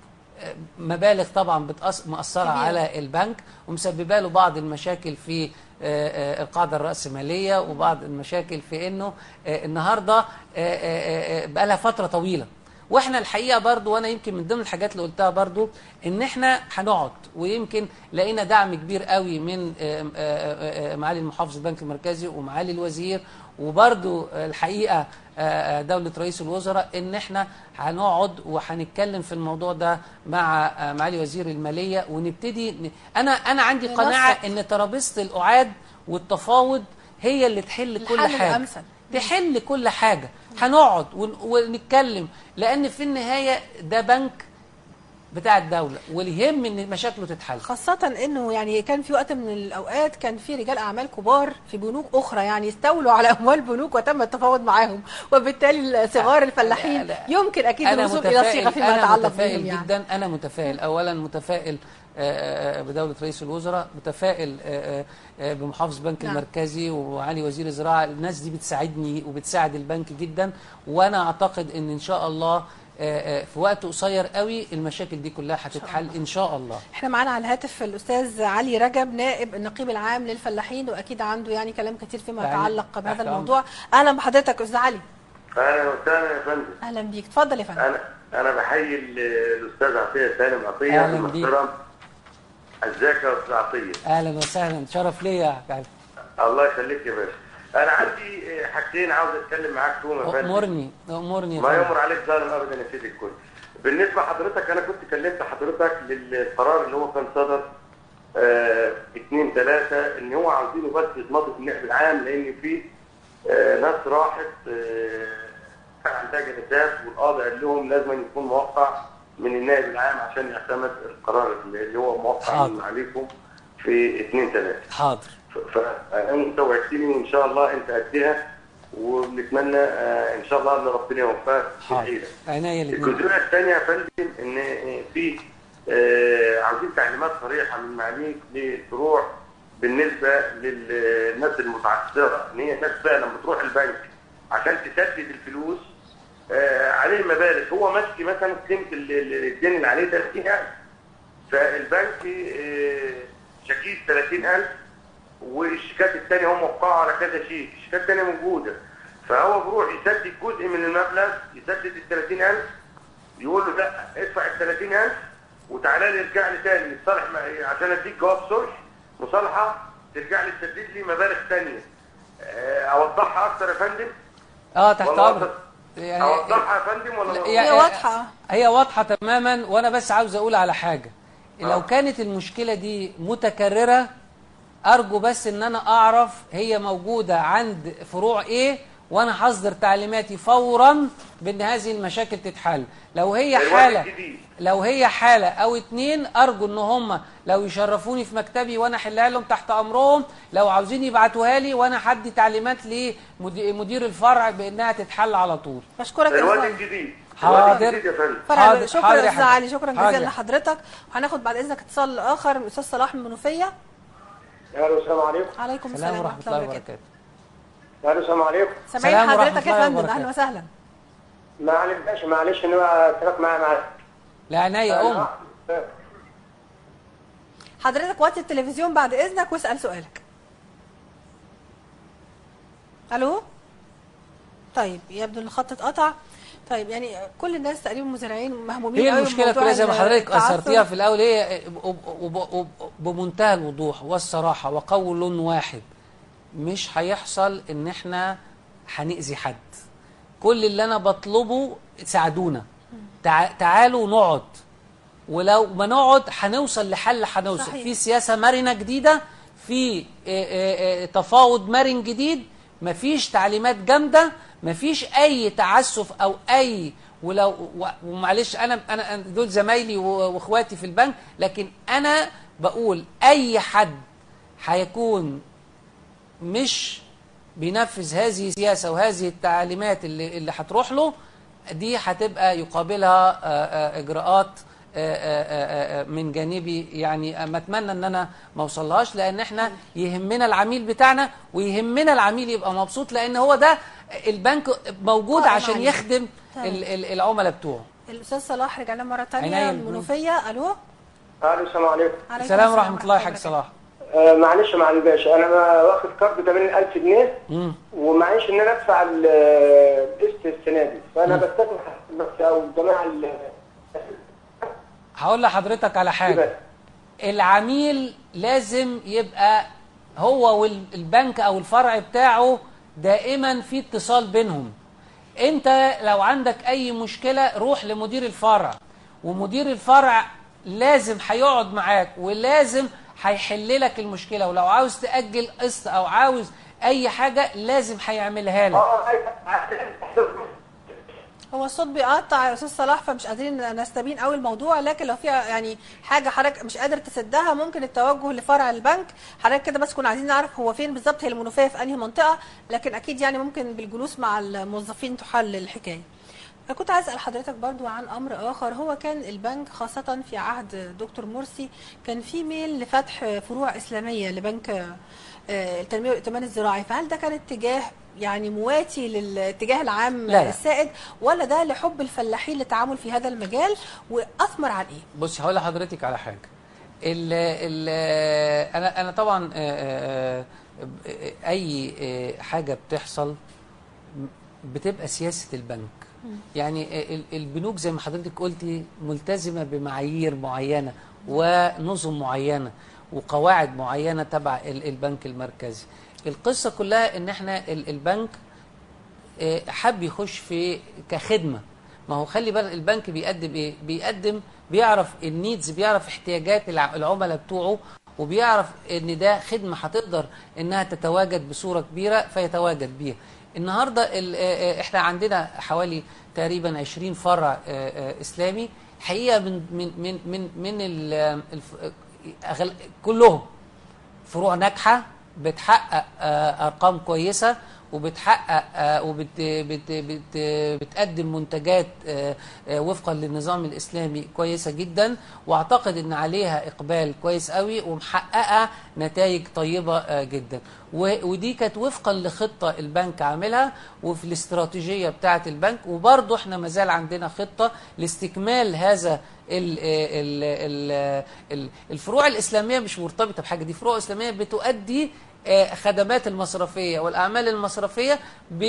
مبالغ طبعا مأثرة على البنك ومسببه له بعض المشاكل في القاعدة الرأسمالية وبعض المشاكل في انه النهاردة بقى لها فترة طويلة. واحنا الحقيقة برضو، وانا يمكن من ضمن الحاجات اللي قلتها برضو ان احنا هنقعد، ويمكن لقينا دعم كبير قوي من معالي المحافظ البنك المركزي ومعالي الوزير، وبرضو الحقيقة دولة رئيس الوزراء ان احنا هنقعد وهنتكلم في الموضوع ده مع معالي وزير المالية ونبتدي. انا انا عندي قناعة ان ترابيزة القعاد والتفاوض هي اللي تحل كل حاجة، الأمثل. تحل كل حاجة. هنقعد ونتكلم، لان في النهاية ده بنك بتاع الدولة واللي يهم ان مشاكله تتحل. خاصة انه يعني كان في وقت من الاوقات كان في رجال اعمال كبار في بنوك اخرى يعني استولوا على اموال بنوك وتم التفاوض معاهم، وبالتالي صغار الفلاحين لا لا يمكن اكيد الوصول الى صيغة فيما يتعلق بهم. يعني جدا انا متفائل، اولا متفائل بدولة رئيس الوزراء، متفائل بمحافظ البنك نعم. المركزي وعلي وزير الزراعة. الناس دي بتساعدني وبتساعد البنك جدا، وانا اعتقد ان ان شاء الله في وقت قصير قوي المشاكل دي كلها هتتحل ان شاء الله. احنا معانا على الهاتف الاستاذ علي رجب نائب النقيب العام للفلاحين، واكيد عنده يعني كلام كتير فيما يتعلق بهذا الموضوع. اهلا بحضرتك استاذ علي. اهلا وسهلا يا فندم. اهلا بيك، اتفضل يا فندم. انا انا بحيي الاستاذ عطيه سالم عطيه المحترم. ازيك يا استاذ عطيه؟ اهلا وسهلا، شرف ليا يا علي. الله يخليك يا باشا. انا عندي حاجتين عاوز اتكلم معاك فيهم يا فندم. امرني امرني. ما يمر عليك ظالم ابدا يا سيدي الكل. بالنسبه لحضرتك انا كنت كلمت حضرتك للقرار اللي هو كان صدر آه اثنين ثلاثة ان هو عاوزينه بس يضمضوا في النائب العام، لان في آه ناس راحت آه كان عندها جلسات والقاضي قال لهم لازم يكون موقع من النائب العام عشان يعتمد القرار اللي هو موقع من عليكم في اثنين ثلاثة. حاضر. فانت وعدتني وان شاء الله انت قدها، وبنتمنى آه ان شاء الله ان ربنا يوفقك في الحيله. عناية الاثنين. الجزئيه الثانيه يا فندم ان في آه عاوزين تعليمات صريحه من معاليك للفروع بالنسبه للناس المتعثره، ان هي الناس فعلا بتروح البنك عشان تسدد الفلوس آه عليه مبالغ، هو ماسك مثلا قيمه الدين اللي عليه ثلاثين ألف، فالبنك آه شكيل ثلاثين ألف والشيكات الثانيه هم وقعوا على كذا شيك، الشيكات الثانيه موجوده، فهو بيروح يسدد جزء من المبلغ، يسدد ال ثلاثين ألف، يقول له لا ادفع ال ثلاثين ألف وتعالى لي ارجع لي ثاني نتصالح عشان اديك جواب صلح مصالحه ترجع لي تسدد لي مبالغ ثانيه. اوضحها اكتر يا فندم؟ اه تحت امرك. يعني اوضحها يا فندم ولا هي واضحه؟ هي واضحه تماما، وانا بس عاوز اقول على حاجه. آه. لو كانت المشكله دي متكرره ارجو بس ان انا اعرف هي موجوده عند فروع ايه، وانا هصدر تعليماتي فورا بان هذه المشاكل تتحل. لو هي حاله لو هي حاله او اتنين ارجو ان هم لو يشرفوني في مكتبي وانا احلها لهم تحت امرهم، لو عاوزين يبعتوها لي وانا هدي تعليمات لمدير الفرع بانها تتحل على طول. بشكرك يا الواد الجديد. حاضر. حاضر. شكرا يا استاذ علي، شكرا جزيلا لحضرتك. وهناخد بعد اذنك اتصال اخر من الاستاذ صلاح من المنوفيه. الو السلام عليكم. عليكم السلام ورحمه الله وبركاته. الو السلام عليكم. سامعين حضرتك يا فندم، اهلا وسهلا. معلش باشا معلش ان انا اتفق معايا معاك. لا عينيا ام. حضرتك وطي التلفزيون بعد اذنك واسال سؤالك. الو. طيب يبدو ان الخط اتقطع. طيب يعني كل الناس تقريبا مزارعين مهمومين هي قوي المشكله كلها زي ما حضرتك التعثر. اثرتيها في الاول، هي بمنتهى الوضوح والصراحه وقول واحد، مش هيحصل ان احنا هنأذي حد. كل اللي انا بطلبه ساعدونا، تع... تعالوا نقعد، ولو ما نقعد هنوصل لحل، هنوصل صحيح. في سياسه مرنه جديده، في تفاوض مرن جديد، مفيش تعليمات جامده، مفيش اي تعسف او اي، ولو ومعلش انا انا دول زمايلي واخواتي في البنك، لكن انا بقول اي حد هيكون مش بينفذ هذه السياسه وهذه التعليمات اللي اللي هتروح له دي، هتبقى يقابلها اجراءات من جانبي. يعني ما اتمنى ان انا ما اوصلهاش، لان احنا يهمنا العميل بتاعنا، ويهمنا العميل يبقى مبسوط، لان هو ده البنك موجود عشان يخدم العملاء بتوعه. الاستاذ صلاح رجعنا مره ثانيه من المنوفيه. الو. الو السلام عليكم. السلام ورحمه الله يا حاج صلاح. آه معلش مع الباشا، انا واخد كارد ثمانين ألف جنيه ومعيش ان انا ادفع القسط السنه دي، فانا بستثمر بس او الجماعه. هقول لحضرتك على حاجه، العميل لازم يبقى هو والبنك او الفرع بتاعه دائما في اتصال بينهم. انت لو عندك اي مشكله روح لمدير الفرع، ومدير الفرع لازم هيقعد معاك ولازم هيحل لك المشكله، ولو عاوز تاجل قسط او عاوز اي حاجه لازم هيعملها لك. هو الصوت بيقطع يا استاذ صلاح، فمش قادرين نستبين قوي الموضوع، لكن لو في يعني حاجه حضرتك مش قادر تسدها ممكن التوجه لفرع البنك. حضرتك كده بس كنا عايزين نعرف هو فين بالظبط، هي المنوفيه في انهي منطقه، لكن اكيد يعني ممكن بالجلوس مع الموظفين تحل الحكايه. أنا كنت عايز اسال حضرتك برضو عن امر اخر، هو كان البنك خاصه في عهد دكتور مرسي كان في ميل لفتح فروع اسلاميه لبنك التنميه والائتمان الزراعي، فهل ده كان اتجاه يعني مواتي للاتجاه العام لا لا. السائد، ولا ده لحب الفلاحين للتعامل في هذا المجال واثمر على ايه؟ بصي هقول لحضرتك على حاجه. ال ال انا انا طبعا اي حاجه بتحصل بتبقى سياسه البنك. يعني البنوك زي ما حضرتك قلتي ملتزمه بمعايير معينه ونظم معينه وقواعد معينه تبع البنك المركزي. القصه كلها ان احنا البنك حب يخش في كخدمه. ما هو خلي بالك البنك بيقدم ايه؟ بيقدم بيعرف النيدز، بيعرف احتياجات العملاء بتوعه، وبيعرف ان ده خدمه هتقدر انها تتواجد بصوره كبيره فيتواجد بيها. النهارده احنا عندنا حوالي تقريبا عشرين فرع اسلامي حقيقه، من من من من من ال كلهم فروع ناجحه بتحقق ارقام كويسه، وبتحقق وبتقدم منتجات وفقا للنظام الاسلامي كويسه جدا، واعتقد ان عليها اقبال كويس قوي ومحققه نتائج طيبه جدا. ودي كانت وفقا لخطه البنك عاملها وفي الاستراتيجيه بتاعه البنك، وبرضه احنا ما زال عندنا خطه لاستكمال هذا ال ال ال الفروع الاسلاميه. مش مرتبطه بحاجه، دي فروع اسلاميه بتؤدي خدمات المصرفيه والاعمال المصرفيه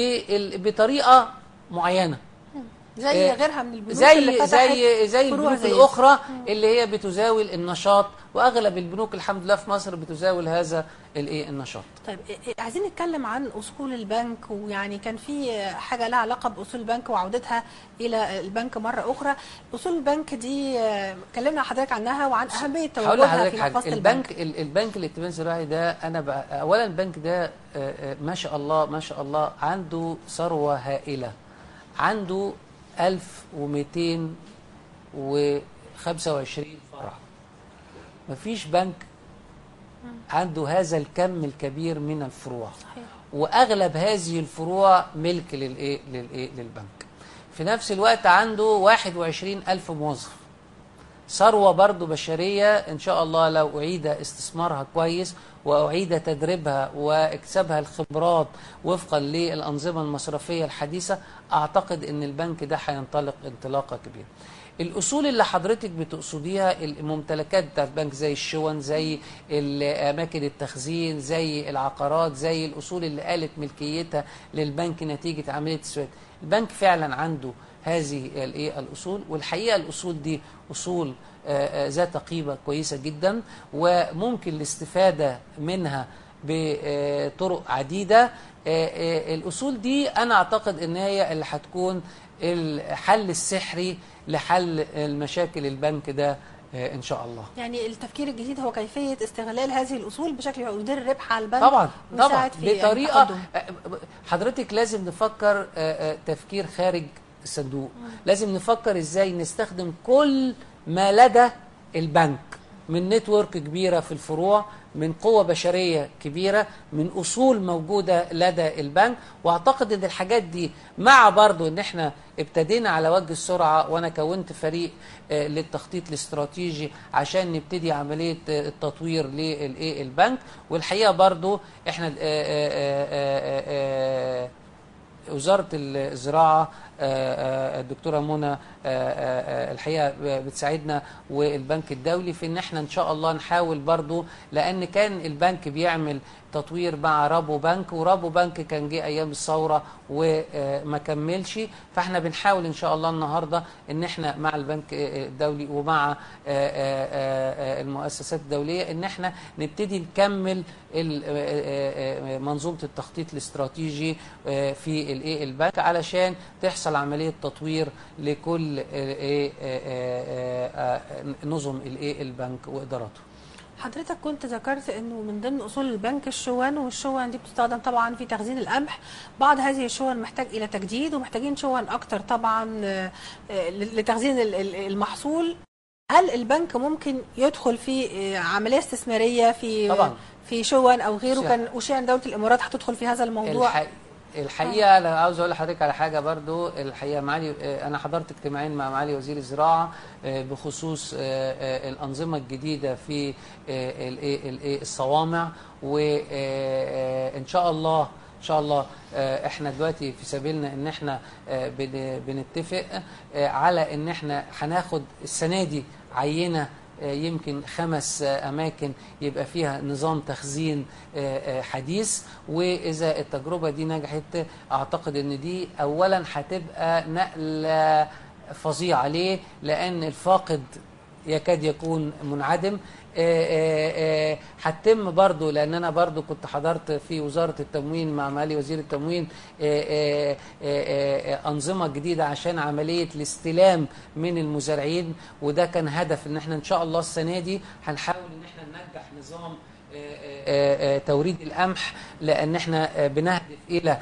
بطريقه معينه، زي غيرها من البنوك زي اللي زي زي البنوك زي الاخرى اللي هي بتزاول النشاط، واغلب البنوك الحمد لله في مصر بتزاول هذا الايه النشاط. طيب عايزين نتكلم عن اصول البنك، ويعني كان في حاجه لها علاقه باصول البنك وعودتها الى البنك مره اخرى. اصول البنك دي كلمنا حضرتك عنها وعن اهميه تواجدها في محفظه البنك. البنك البنك الائتمان الزراعي ده انا بقى اولا البنك ده ما شاء الله ما شاء الله عنده ثروه هائله، عنده ألف ومئتين وخمسة وعشرين فرع. مفيش بنك عنده هذا الكم الكبير من الفروع. صحيح. واغلب هذه الفروع ملك للايه للايه للبنك. في نفس الوقت عنده واحد وعشرين ألف موظف، ثروه برضو بشريه ان شاء الله لو اعيد استثمارها كويس واعيد تدريبها واكسبها الخبرات وفقا للانظمه المصرفيه الحديثه، اعتقد ان البنك ده هينطلق انطلاقه كبيره. الاصول اللي حضرتك بتقصديها الممتلكات بتاعت البنك زي الشون، زي اماكن التخزين، زي العقارات، زي الاصول اللي قالت ملكيتها للبنك نتيجه عمليه التسويات. البنك فعلا عنده هذه الايه الاصول. والحقيقه الاصول دي اصول ذات قيمه كويسه جدا، وممكن الاستفاده منها بطرق عديده. الاصول دي انا اعتقد ان هي اللي هتكون الحل السحري لحل المشاكل البنك ده ان شاء الله. يعني التفكير الجديد هو كيفيه استغلال هذه الاصول بشكل يدير الربح على البنك طبعا طبعا بطريقه يعني حضرتك لازم نفكر تفكير خارج الصندوق. مم. لازم نفكر ازاي نستخدم كل ما لدى البنك من نتورك كبيره في الفروع، من قوة بشرية كبيرة، من أصول موجودة لدى البنك. وأعتقد أن الحاجات دي مع برضو أن احنا ابتدينا على وجه السرعة، وأنا كونت فريق للتخطيط الاستراتيجي عشان نبتدي عملية التطوير للبنك. والحقيقة برضو احنا وزارة الزراعة الدكتورة منى الحقيقة بتساعدنا والبنك الدولي في ان احنا ان شاء الله نحاول برضو، لان كان البنك بيعمل تطوير مع رابو بنك، ورابو بنك كان جه ايام الثورة وما كملش. فاحنا بنحاول ان شاء الله النهاردة ان احنا مع البنك الدولي ومع المؤسسات الدولية ان احنا نبتدي نكمل منظومة التخطيط الاستراتيجي في الايه البنك علشان تحصل عملية تطوير لكل نظم الايه البنك واداراته. حضرتك كنت ذكرت انه من ضمن اصول البنك الشون، والشون دي بتستخدم طبعا في تخزين القمح. بعض هذه الشون محتاج الى تجديد، ومحتاجين شون اكتر طبعا لتخزين المحصول. هل البنك ممكن يدخل في عمليه استثماريه في طبعا في شون او غيره؟ كان اشياء دوله الامارات هتدخل في هذا الموضوع. الحقيقة الحقيقه انا عاوز اقول لحضرتك على حاجه برضو. الحقيقه معالي انا حضرت اجتماعين مع معالي وزير الزراعه بخصوص الانظمه الجديده في الصوامع، وان شاء الله ان شاء الله احنا دلوقتي في سبيلنا ان احنا بنتفق على ان احنا هناخد السنه دي عينه يمكن خمس أماكن يبقى فيها نظام تخزين حديث. وإذا التجربة دي نجحت أعتقد أن دي أولا هتبقى نقلة فظيعة. ليه؟ لأن الفاقد يكاد يكون منعدم. هتتم برضو، لان انا برضو كنت حضرت في وزاره التموين مع معالي وزير التموين انظمه جديده عشان عمليه الاستلام من المزارعين، وده كان هدف ان احنا ان شاء الله السنه دي هنحاول ان احنا ننجح نظام توريد القمح، لان احنا بنهدف الى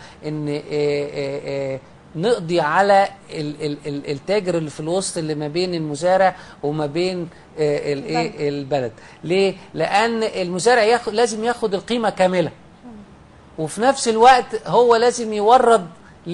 ان نقضي على التاجر اللي في الوسط اللي ما بين المزارع وما بين الايه البلد. ليه؟ لان المزارع ياخد لازم ياخد القيمه كامله، وفي نفس الوقت هو لازم يورد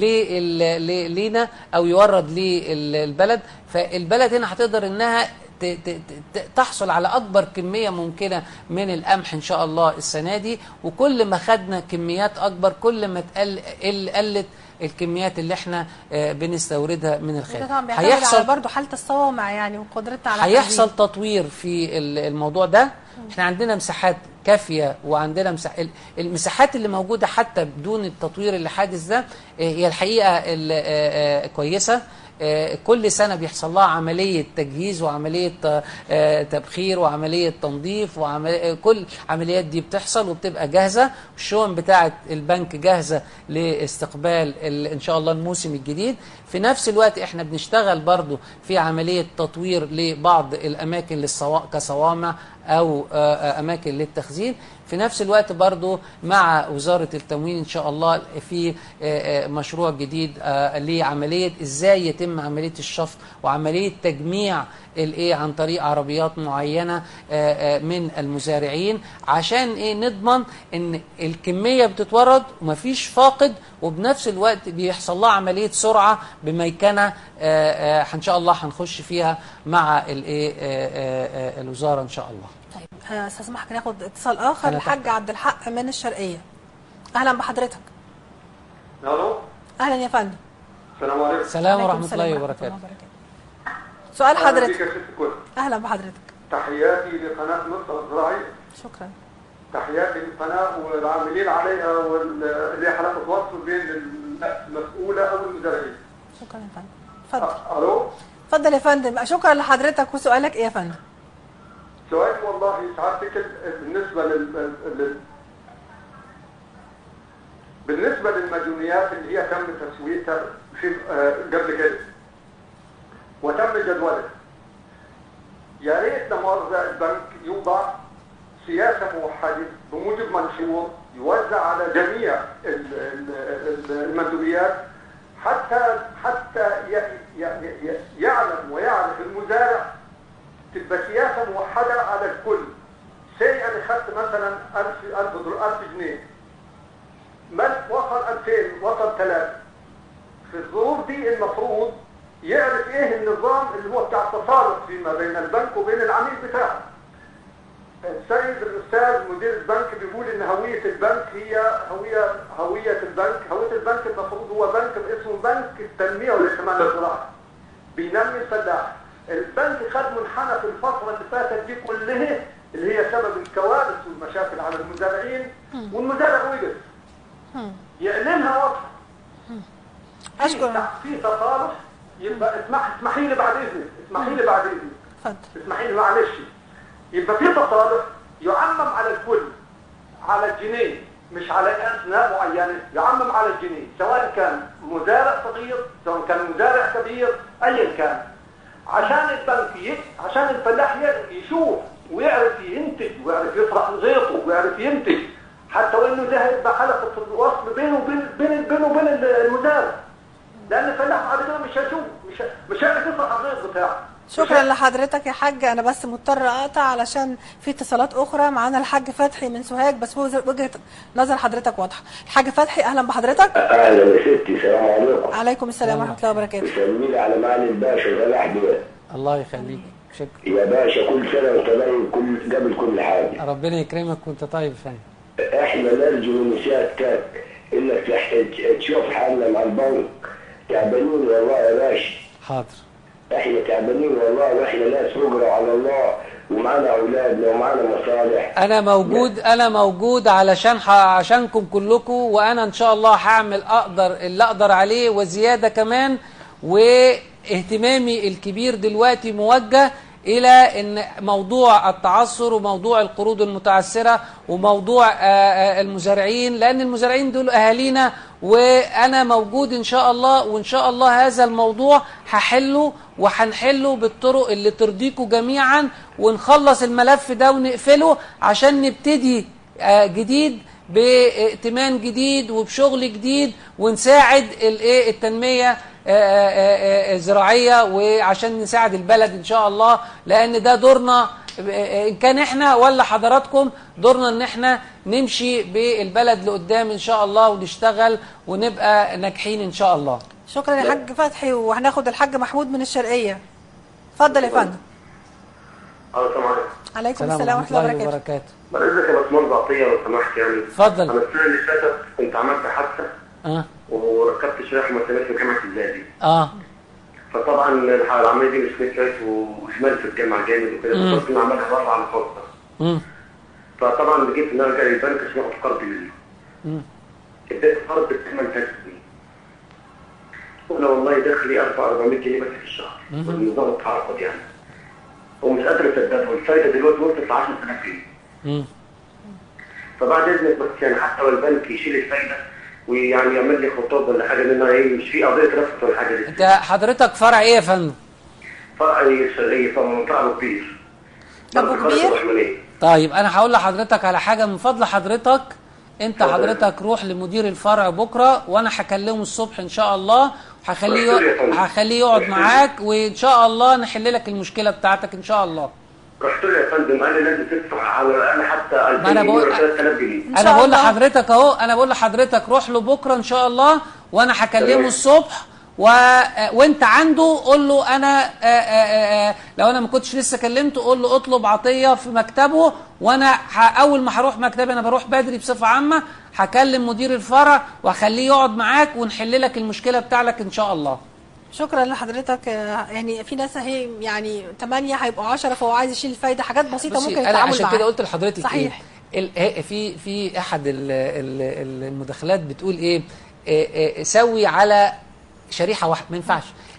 لينا او يورد للبلد. فالبلد هنا هتقدر انها تحصل على اكبر كميه ممكنه من القمح ان شاء الله السنه دي. وكل ما خدنا كميات اكبر كل ما تقل قلت الكميات اللي احنا بنستوردها من الخارج. هيحصل برضه حاله الصوامع يعني وقدرتنا على هيحصل تطوير في الموضوع ده. احنا عندنا مساحات كافيه، وعندنا مساح... المساحات اللي موجوده حتى بدون التطوير اللي حادث ده هي الحقيقه كويسه. كل سنة بيحصل لها عملية تجهيز وعملية تبخير وعملية تنظيف، وكل عمليات دي بتحصل وبتبقى جاهزة. الشون بتاعة البنك جاهزة لاستقبال إن شاء الله الموسم الجديد. في نفس الوقت احنا بنشتغل برضو في عملية تطوير لبعض الأماكن للصوا... كصوامع أو أماكن للتخزين. في نفس الوقت برضو مع وزارة التموين إن شاء الله في مشروع جديد لعملية إزاي يتم عملية الشفط وعملية تجميع الايه عن طريق عربيات معينة من المزارعين، عشان ايه نضمن ان الكمية بتتورد ومفيش فاقد، وبنفس الوقت بيحصل لها عملية سرعة بميكنة ان شاء الله هنخش فيها مع الايه الوزارة ان شاء الله. طيب استسمحك ناخد اتصال اخر. الحاج عبد الحق من الشرقية، اهلا بحضرتك. الو اهلا يا فندم. السلام عليكم. السلام ورحمة الله وبركاته. سؤال حضرتك. اهلا بحضرتك. تحياتي لقناه مصر الزراعيه. شكرا. تحياتي للقناه والعاملين عليها واللي حلقه وصل بين المسؤوله او المزارعين. شكرا يا فندم. اتفضل. الو. اتفضل يا فندم، شكرا لحضرتك. وسؤالك ايه يا فندم؟ سؤالي والله سعادتك بالنسبه لل... لل... بالنسبه للمديونيات اللي هي تم تسويتها في قبل كده وتم جدولها، يا ريت لمؤاخذة البنك يوضع سياسة موحدة بموجب منشور يوزع على جميع المندوبيات حتى حتى يعلم ويعرف المزارع، تبقى سياسة موحدة على الكل. سي أنا خدت مثلا ألف ألف جنيه، وصل ألفين، وصل ثلاثة. في الظروف دي المفروض يعرف ايه النظام اللي هو بتاع التصالح فيما بين البنك وبين العميل بتاعه. السيد الاستاذ مدير البنك بيقول ان هويه البنك هي هويه هويه البنك، هويه البنك المفروض هو بنك اسمه بنك التنميه والائتمان الزراعي. بينمي الفلاح. البنك خد منحنى في الفتره اللي فاتت دي كلها اللي هي سبب الكوارث والمشاكل على المزارعين، والمزارع وقف. يعلنها واضحه. اشكرك. في تصالح. يبقى اسمح اسمحي لي بعد اذنك، اسمحي لي بعد اذنك. اتفضل. اسمحي لي معلش. يبقى في تصالح يعمم على الكل، على الجنيه، مش على اثناء معينه، يعمم على الجنيه، سواء كان مزارع صغير، سواء كان مزارع كبير، ايا كان. عشان البنك ي... عشان الفلاح يشوف ويعرف ينتج ويعرف يفرح غيطه ويعرف ينتج، حتى وانه ده هيبقى حلقه الوصل بينه وبين بين بينه وبين المزارع. لان الفلاح بعد كده مش هيشوف، مش مش هيعرف يفرح الغيط بتاعه. شكرا لحضرتك يا حاج. انا بس مضطر اقطع علشان في اتصالات اخرى. معانا الحاج فتحي من سوهاج، بس هو وجهه نظر حضرتك واضحه. الحاج فتحي اهلا بحضرتك. اهلا يا ستي، السلام عليكم. عليكم السلام ورحمه الله وبركاته. سلمي لي على معالي الباشا صلاح دول. الله يخليك. شكرا يا باشا، كل سنه وانت طيب، كل قبل كل حاجه. ربنا يكرمك وانت طيب فندم. احنا نرجو من سيادتك انك تحتاج تشوف حالنا مع البنك، تعبانين والله يا باشا. حاضر. احنا تعبانين والله، واحنا ناس نقرا على الله ومعانا اولادنا ومعانا مصالح. انا موجود انا موجود علشان ح... عشانكم كلكم، وانا ان شاء الله هعمل اقدر اللي اقدر عليه وزياده كمان. واهتمامي الكبير دلوقتي موجه الى ان موضوع التعثر وموضوع القروض المتعثره وموضوع المزارعين، لان المزارعين دول اهالينا، وانا موجود ان شاء الله. وان شاء الله هذا الموضوع هحله وهنحله بالطرق اللي ترضيكم جميعا، ونخلص الملف ده ونقفله عشان نبتدي جديد بائتمان جديد وبشغل جديد، ونساعد الايه التنميه الزراعيه، وعشان نساعد البلد ان شاء الله. لان ده دورنا، ان كان احنا ولا حضراتكم، دورنا ان احنا نمشي بالبلد لقدام ان شاء الله، ونشتغل ونبقى ناجحين ان شاء الله. شكرا يا حاج فتحي. وهناخد الحاج محمود من الشرقيه. اتفضل يا فندم. السلام عليكم. عليكم السلام ورحمه الله وبركاته. معلش يا باشمهندس عطيه لو سمحت، يعني اتفضل. انا السنه اللي فاتت كنت عملت حادثه اه وركبت شريحه مسامير في جامعه الزقازيق. اه فطبعا العمليه دي مش مشيت وشمال في الجامعه جامد وكده، فكنت عملها بره على الخاصه. امم فطبعا لقيت ان انا جاي البنك عشان اخد قرض منه. امم اديت قرض ب ثمانية آلاف جنيه. وانا والله دخلي ألف وأربعمية جنيه بس في الشهر بالنظام التعاقد يعني. ومش قادر اسددها، والفايده دلوقتي وصلت ل عشرة آلاف جنيه. امم فبعد اذنك بس يعني حتى لو البنك يشيل الفايده ويعني يعمل لي خطاب ولا حاجه، لان ايه مش في قضيه رفض ولا حاجه دي. انت حضرتك فرع ايه يا فندم؟ فرع الشرقيه، فرع منطقه ابو كبير. ابو كبير؟ طيب انا هقول لحضرتك على حاجه من فضل حضرتك. انت حضرتك روح لمدير الفرع بكره، وانا هكلمه الصبح ان شاء الله، وهخليه هخليه يقعد معاك، وان شاء الله نحل لك المشكله بتاعتك ان شاء الله. رحت له يا فندم قال لي لازم تدفع على الاقل حتى ألفين جنيه ولا ثلاثة آلاف جنيه. انا بقول لحضرتك اهو، انا بقول لحضرتك روح له بكره ان شاء الله، وانا هكلمه الصبح، و... وانت عنده قول له انا آآ آآ لو انا ما كنتش لسه كلمته قول له اطلب عطيه في مكتبه، وانا ه... اول ما هروح مكتبي، انا بروح بدري بصفه عامه، هكلم مدير الفرع واخليه يقعد معاك ونحل لك المشكله بتاعتك ان شاء الله. شكرا لحضرتك. يعني في ناس اهي يعني ثمانية هيبقوا عشرة، فهو عايز يشيل الفايده، حاجات بسيطه ممكن يتعامل معاها. انا عشان كده قلت لحضرتك صحيح. ايه، في في احد المداخلات بتقول ايه, إيه, إيه سوي على شريحه واحده، ما ينفعش.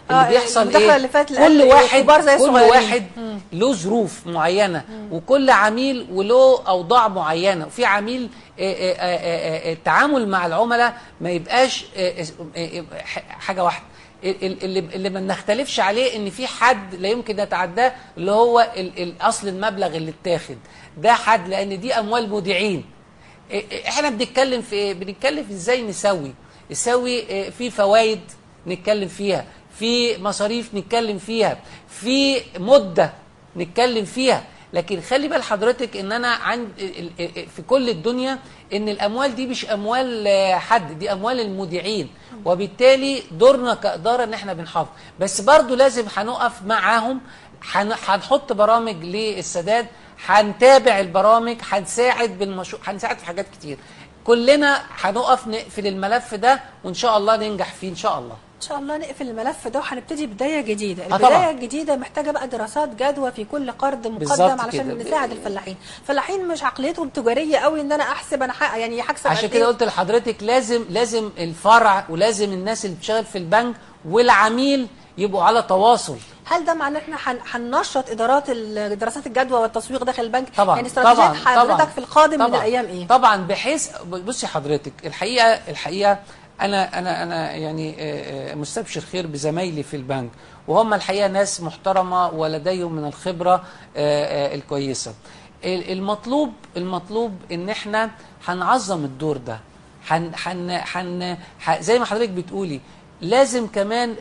اللي آه بيحصل المداخلة ايه اللي فاتت كل الأقل واحد كبار زي كل الصغيرين. واحد له ظروف معينه، وكل عميل وله اوضاع معينه، وفي عميل آآ آآ آآ التعامل مع العملاء ما يبقاش آآ آآ حاجه واحده. اللي اللي ما نختلفش عليه ان في حد لا يمكن نتعداه، اللي هو الاصل المبلغ اللي اتاخد ده حد، لان دي اموال مودعين. احنا بنتكلم في ايه؟ بنتكلم في ازاي نسوي نسوي في فوائد نتكلم فيها، في مصاريف نتكلم فيها، في مده نتكلم فيها. لكن خلي بال حضرتك ان انا عند في كل الدنيا ان الاموال دي مش اموال حد، دي اموال المودعين، وبالتالي دورنا كاداره ان احنا بنحافظ. بس برضو لازم هنقف معاهم، هنحط برامج للسداد، هنتابع البرامج، هنساعد بالمشروع، هنساعد في حاجات كتير. كلنا هنقف نقفل الملف ده وان شاء الله ننجح فيه ان شاء الله. ان شاء الله نقفل الملف ده وهنبتدي بدايه جديده. آه البدايه طبعا. الجديده محتاجه بقى دراسات جدوى في كل قرض بالظبط مقدم علشان كده. نساعد الفلاحين. الفلاحين مش عقليتهم تجاريه قوي ان انا احسب انا حق يعني هكسب عشان قد كده إيه. قلت لحضرتك لازم لازم الفرع ولازم الناس اللي بتشتغل في البنك والعميل يبقوا على تواصل. هل ده معناه ان احنا هننشط ادارات دراسات الجدوى والتسويق داخل البنك؟ طبعا يعني استراتيجيه طبعا حضرتك طبعا في القادم طبعا من الايام ايه؟ طبعا بحيث بصي حضرتك الحقيقه الحقيقه انا انا انا يعني مستبشر خير بزمايلي في البنك، وهم الحقيقه ناس محترمه ولديهم من الخبره الكويسه. المطلوب المطلوب ان احنا هنعظم الدور ده، حن حن حن زي ما حضرتك بتقولي لازم كمان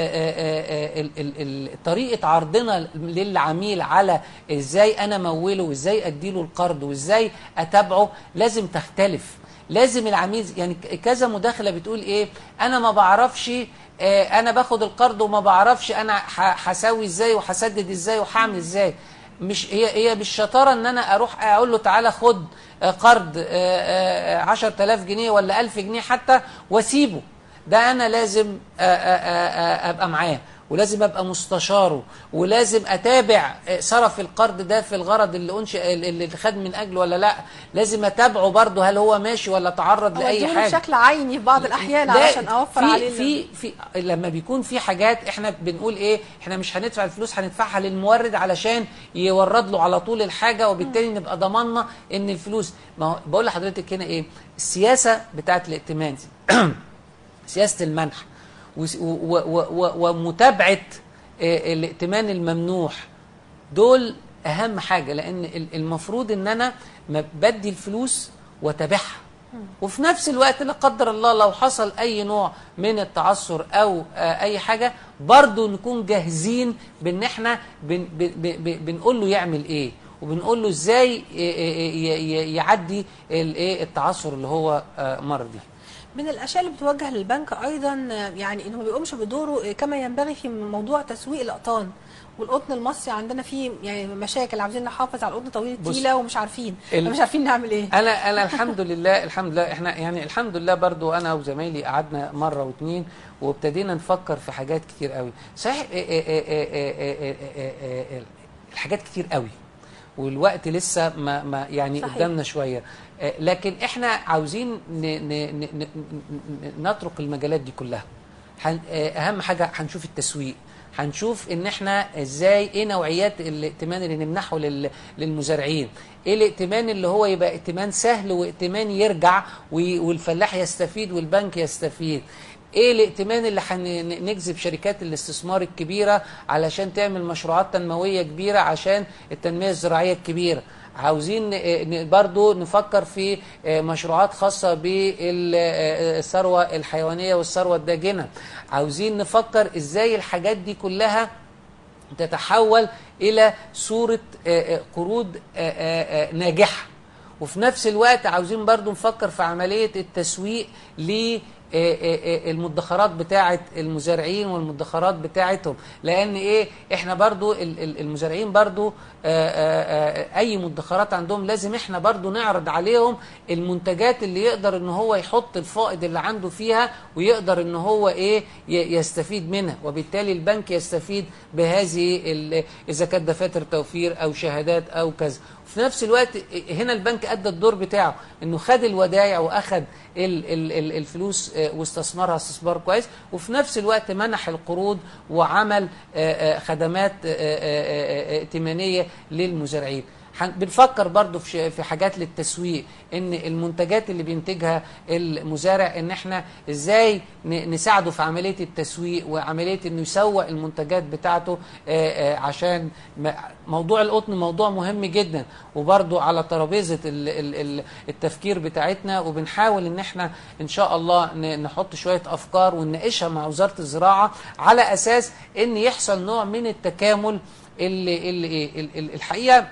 طريقه عرضنا للعميل على ازاي انا اموله وازاي اديله القرض وازاي اتابعه لازم تختلف. لازم العميل يعني كذا مداخله بتقول ايه، انا ما بعرفش آه انا باخد القرض وما بعرفش انا هسوي ازاي وهسدد ازاي وهعمل ازاي. مش هي هي بالشطاره ان انا اروح اقول له تعالى خد قرض آه آه عشرة آلاف جنيه ولا ألف جنيه حتى واسيبه. ده انا لازم آه آه آه ابقى معاه، ولازم ابقى مستشاره، ولازم اتابع صرف القرض ده في الغرض اللي انشئ اللي خد من اجله ولا لا. لازم اتابعه برضه هل هو ماشي ولا تعرض لاي حاجه بشكل عيني في بعض الاحيان علشان اوفر في عليه. في في لما بيكون في حاجات احنا بنقول ايه، احنا مش هندفع الفلوس، هندفعها للمورد علشان يورد له على طول الحاجه، وبالتالي م. نبقى ضمننا ان الفلوس. ما هو بقول لحضرتك هنا ايه السياسه بتاعت الائتمان سياسه المنح ومتابعه الائتمان الممنوح، دول اهم حاجه. لان المفروض ان انا بدي الفلوس واتابعها، وفي نفس الوقت لا قدر الله لو حصل اي نوع من التعثر او اي حاجه برضو نكون جاهزين بان احنا بن بنقول له يعمل ايه، وبنقول له ازاي يعدي التعثر اللي هو مر بيه. من الاشياء اللي بتوجه للبنك ايضا يعني انه ما بيقومش بدوره كما ينبغي في موضوع تسويق الاقطان والقطن المصري. عندنا فيه يعني مشاكل، عاوزين نحافظ على القطن طويل التيله ومش عارفين مش عارفين نعمل ايه. انا انا الحمد لله الحمد لله احنا يعني الحمد لله برضو انا وزمايلي قعدنا مره واثنين وابتدينا نفكر في حاجات كتير قوي. صحيح الحاجات كتير قوي والوقت لسه ما, ما يعني صحيح. قدامنا شويه، لكن احنا عاوزين نترك المجالات دي كلها. اهم حاجه هنشوف التسويق، هنشوف ان احنا ازاي ايه نوعيات الائتمان اللي نمنحه للمزارعين، ايه الائتمان اللي هو يبقى ائتمان سهل وائتمان يرجع والفلاح يستفيد والبنك يستفيد، ايه الائتمان اللي هنجذب شركات الاستثمار الكبيره علشان تعمل مشروعات تنمويه كبيره عشان التنميه الزراعيه الكبيره. عاوزين برضو نفكر في مشروعات خاصة بالثروة الحيوانية والثروة الداجنة. عاوزين نفكر ازاي الحاجات دي كلها تتحول الى صورة قروض ناجحة، وفي نفس الوقت عاوزين برضو نفكر في عملية التسويق ل المدخرات بتاعه المزارعين والمدخرات بتاعتهم. لان ايه احنا برضو المزارعين برضو اي مدخرات عندهم لازم احنا برضو نعرض عليهم المنتجات اللي يقدر ان هو يحط الفائض اللي عنده فيها ويقدر ان هو ايه يستفيد منها، وبالتالي البنك يستفيد بهذه اذا كانت دفاتر توفير او شهادات او كذا. في نفس الوقت هنا البنك ادى الدور بتاعه انه خد الودائع واخد الفلوس واستثمرها استثمار كويس، وفي نفس الوقت منح القروض وعمل خدمات ائتمانيه للمزارعين. بنفكر برضو في حاجات للتسويق، ان المنتجات اللي بينتجها المزارع ان احنا ازاي نساعده في عمليه التسويق وعمليه انه يسوق المنتجات بتاعته، عشان موضوع القطن موضوع مهم جدا وبرضو على ترابيزه التفكير بتاعتنا، وبنحاول ان احنا ان شاء الله نحط شويه افكار ونناقشها مع وزاره الزراعه على اساس ان يحصل نوع من التكامل اللي, اللي الحقيقه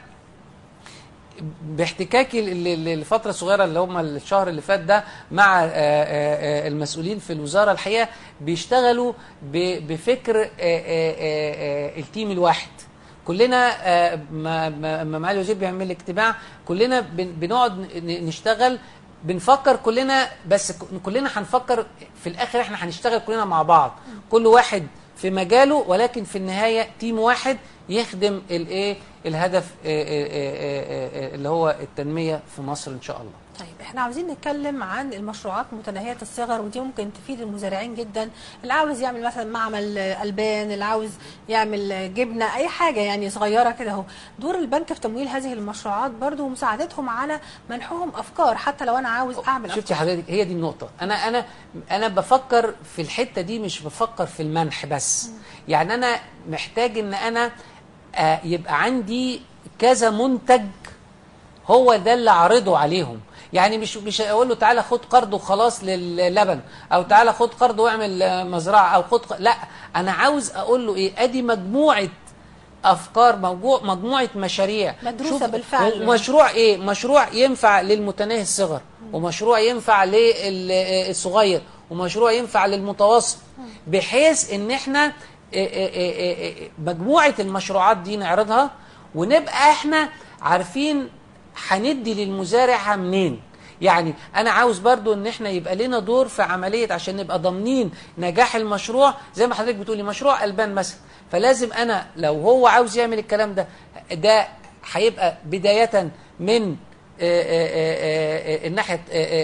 باحتكاكي للفتره الصغيره اللي هم الشهر اللي فات ده مع المسؤولين في الوزاره، الحقيقه بيشتغلوا بفكر التيم الواحد. كلنا ما معالي الوزير بيعمل اجتماع، كلنا بنقعد نشتغل، بنفكر كلنا، بس كلنا هنفكر في الاخر احنا هنشتغل كلنا مع بعض، كل واحد في مجاله، ولكن في النهايه تيم واحد يخدم الايه الهدف اللي هو التنميه في مصر ان شاء الله. طيب احنا عاوزين نتكلم عن المشروعات متناهيه الصغر، ودي ممكن تفيد المزارعين جدا، اللي عاوز يعمل مثلا معمل البان، اللي عاوز يعمل جبنه، اي حاجه يعني صغيره كده اهو. دور البنك في تمويل هذه المشروعات برضو ومساعدتهم على منحهم افكار، حتى لو انا عاوز اعمل شفتي حضرتك، هي دي النقطه. انا انا انا بفكر في الحته دي، مش بفكر في المنح بس. م. يعني انا محتاج ان انا آه يبقى عندي كذا منتج هو ده اللي اعرضه عليهم. يعني مش مش اقول له تعالى خد قرض وخلاص للبن، او تعالى خد قرض واعمل مزرعه، او خد ق... لا، انا عاوز اقول له ايه، ادي مجموعه افكار، موجوع مجموعه مشاريع مدروسه بالفعل. مشروع ايه؟ مشروع ينفع للمتناهي الصغر، ومشروع ينفع للصغير، ومشروع ينفع للمتوسط، بحيث ان احنا مجموعه المشروعات دي نعرضها، ونبقى احنا عارفين هندي للمزارع منين. يعني انا عاوز برضو ان احنا يبقى لنا دور في عمليه، عشان نبقى ضامنين نجاح المشروع. زي ما حضرتك بتقولي مشروع البان مثلا، فلازم انا لو هو عاوز يعمل الكلام ده، ده هيبقى بدايه من الناحيه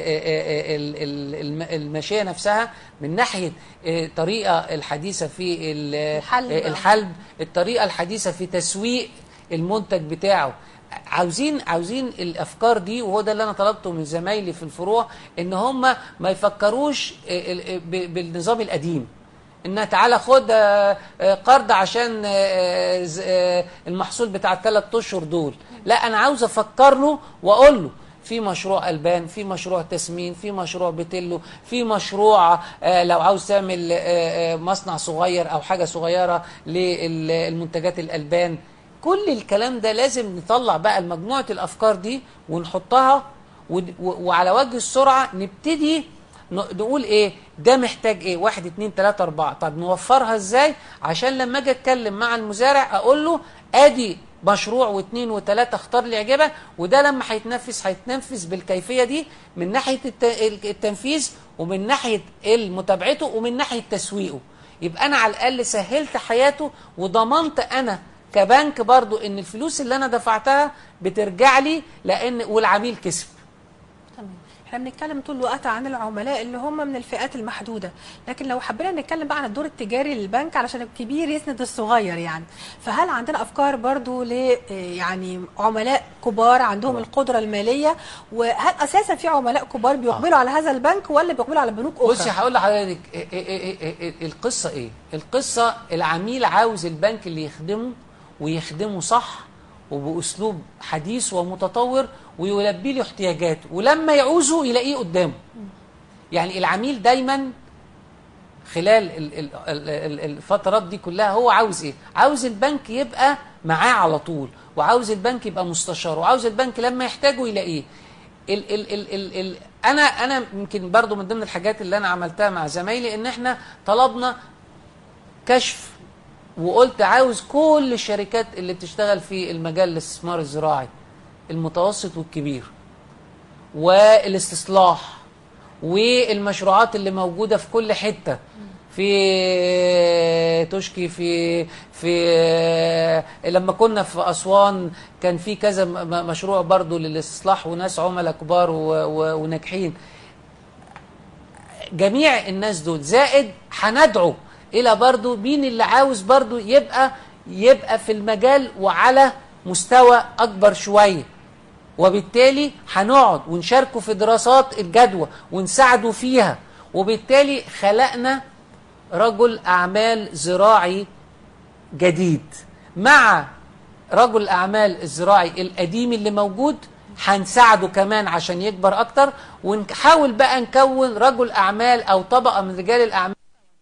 الماشيه نفسها، من ناحيه الطريقه الحديثه في الحلب، الطريقه الحديثه في تسويق المنتج بتاعه. عاوزين عاوزين الافكار دي، وهو ده اللي انا طلبته من زمايلي في الفروع، ان هم ما يفكروش بالنظام القديم، ان تعالى خد قرض عشان المحصول بتاع الثلاث اشهر دول. لا، انا عاوز افكر له واقول له في مشروع البان، في مشروع تسمين، في مشروع بتلو، في مشروع لو عاوز تعمل مصنع صغير او حاجه صغيره للمنتجات الالبان. كل الكلام ده لازم نطلع بقى مجموعه الافكار دي ونحطها، وعلى وجه السرعه نبتدي نقول ايه ده محتاج ايه، واحد اتنين تلاته اربعه، طب نوفرها ازاي، عشان لما اجي اتكلم مع المزارع اقول له ادي مشروع واثنين وثلاثه، اختار اللي يعجبك، وده لما هيتنفذ هيتنفذ بالكيفيه دي، من ناحيه التنفيذ ومن ناحيه متابعته ومن ناحيه تسويقه. يبقى انا على الاقل سهلت حياته، وضمنت انا كبنك برضو ان الفلوس اللي انا دفعتها بترجع لي، لان والعميل كسب. تمام. احنا بنتكلم طول الوقت عن العملاء اللي هم من الفئات المحدوده، لكن لو حبينا نتكلم بقى عن الدور التجاري للبنك علشان الكبير يسند الصغير يعني، فهل عندنا افكار برضو ل يعني عملاء كبار عندهم القدره الماليه، وهل اساسا في عملاء كبار بيقبلوا آه. على هذا البنك ولا بيقبلوا على بنوك اخرى؟ بصي هقول لحضرتك إيه إيه إيه إيه إيه القصه ايه؟ القصه العميل عاوز البنك اللي يخدمه ويخدمه صح وباسلوب حديث ومتطور، ويلبي له احتياجاته، ولما يعوزه يلاقيه قدامه. يعني العميل دايما خلال الفترات دي كلها هو عاوز ايه؟ عاوز البنك يبقى معاه على طول، وعاوز البنك يبقى مستشار، وعاوز البنك لما يحتاجه يلاقيه. ال ال ال ال ال انا انا يمكن برضو من ضمن الحاجات اللي انا عملتها مع زمايلي ان احنا طلبنا كشف، وقلت عاوز كل الشركات اللي بتشتغل في المجال الاستثمار الزراعي المتوسط والكبير والاستصلاح والمشروعات اللي موجودة في كل حتة، في تشكي، في في لما كنا في أسوان كان في كذا مشروع برضو للاستصلاح وناس عملاء كبار وناجحين. جميع الناس دول، زائد هندعو الى برضو مين اللي عاوز برضو يبقى يبقى في المجال وعلى مستوى اكبر شويه، وبالتالي هنقعد ونشاركه في دراسات الجدوى ونساعده فيها. وبالتالي خلقنا رجل اعمال زراعي جديد مع رجل الاعمال الزراعي القديم اللي موجود، هنساعده كمان عشان يكبر اكتر، ونحاول بقى نكون رجل اعمال او طبقه من رجال الاعمال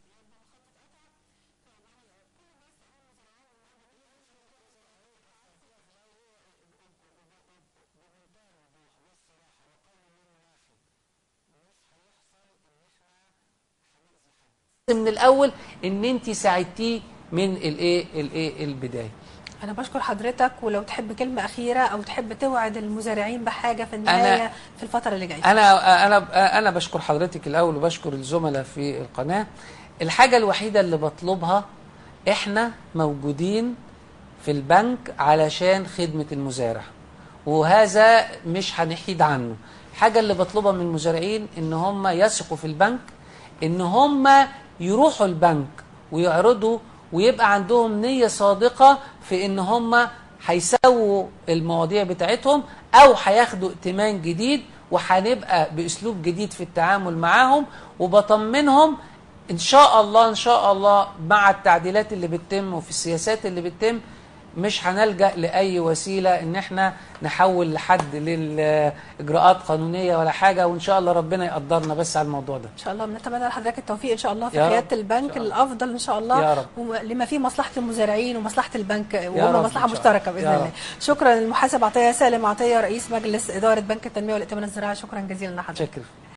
من الاول ان انت ساعدتيه من الايه الايه البدايه. أنا بشكر حضرتك، ولو تحب كلمة أخيرة أو تحب توعد المزارعين بحاجة في النهاية في الفترة اللي جاية. أنا أنا أنا بشكر حضرتك الأول وبشكر الزملاء في القناة. الحاجة الوحيدة اللي بطلبها، إحنا موجودين في البنك علشان خدمة المزارع، وهذا مش هنحيد عنه. الحاجة اللي بطلبها من المزارعين إن هم يثقوا في البنك، إن هم يروحوا البنك ويعرضوا ويبقى عندهم نية صادقة في ان هم هيسووا المواضيع بتاعتهم او هياخدوا ائتمان جديد، وهنبقى باسلوب جديد في التعامل معاهم. وبطمنهم ان شاء الله ان شاء الله مع التعديلات اللي بتتم وفي السياسات اللي بتتم مش هنلجأ لأي وسيلة ان احنا نحول لحد للإجراءات قانونية ولا حاجة، وان شاء الله ربنا يقدرنا بس على الموضوع ده. ان شاء الله بنتمنى لحضرتك التوفيق ان شاء الله في يا قيادة رب. البنك الافضل ان شاء الله، يا رب. لما فيه مصلحة المزارعين ومصلحة البنك، رب وهم إن مصلحة شاء مشتركة الله. باذن يا الله. رب. شكرا للمحاسب عطية سالم عطية رئيس مجلس إدارة بنك التنمية والائتمان الزراعي، شكرا جزيلا لحضرتك. شكرا.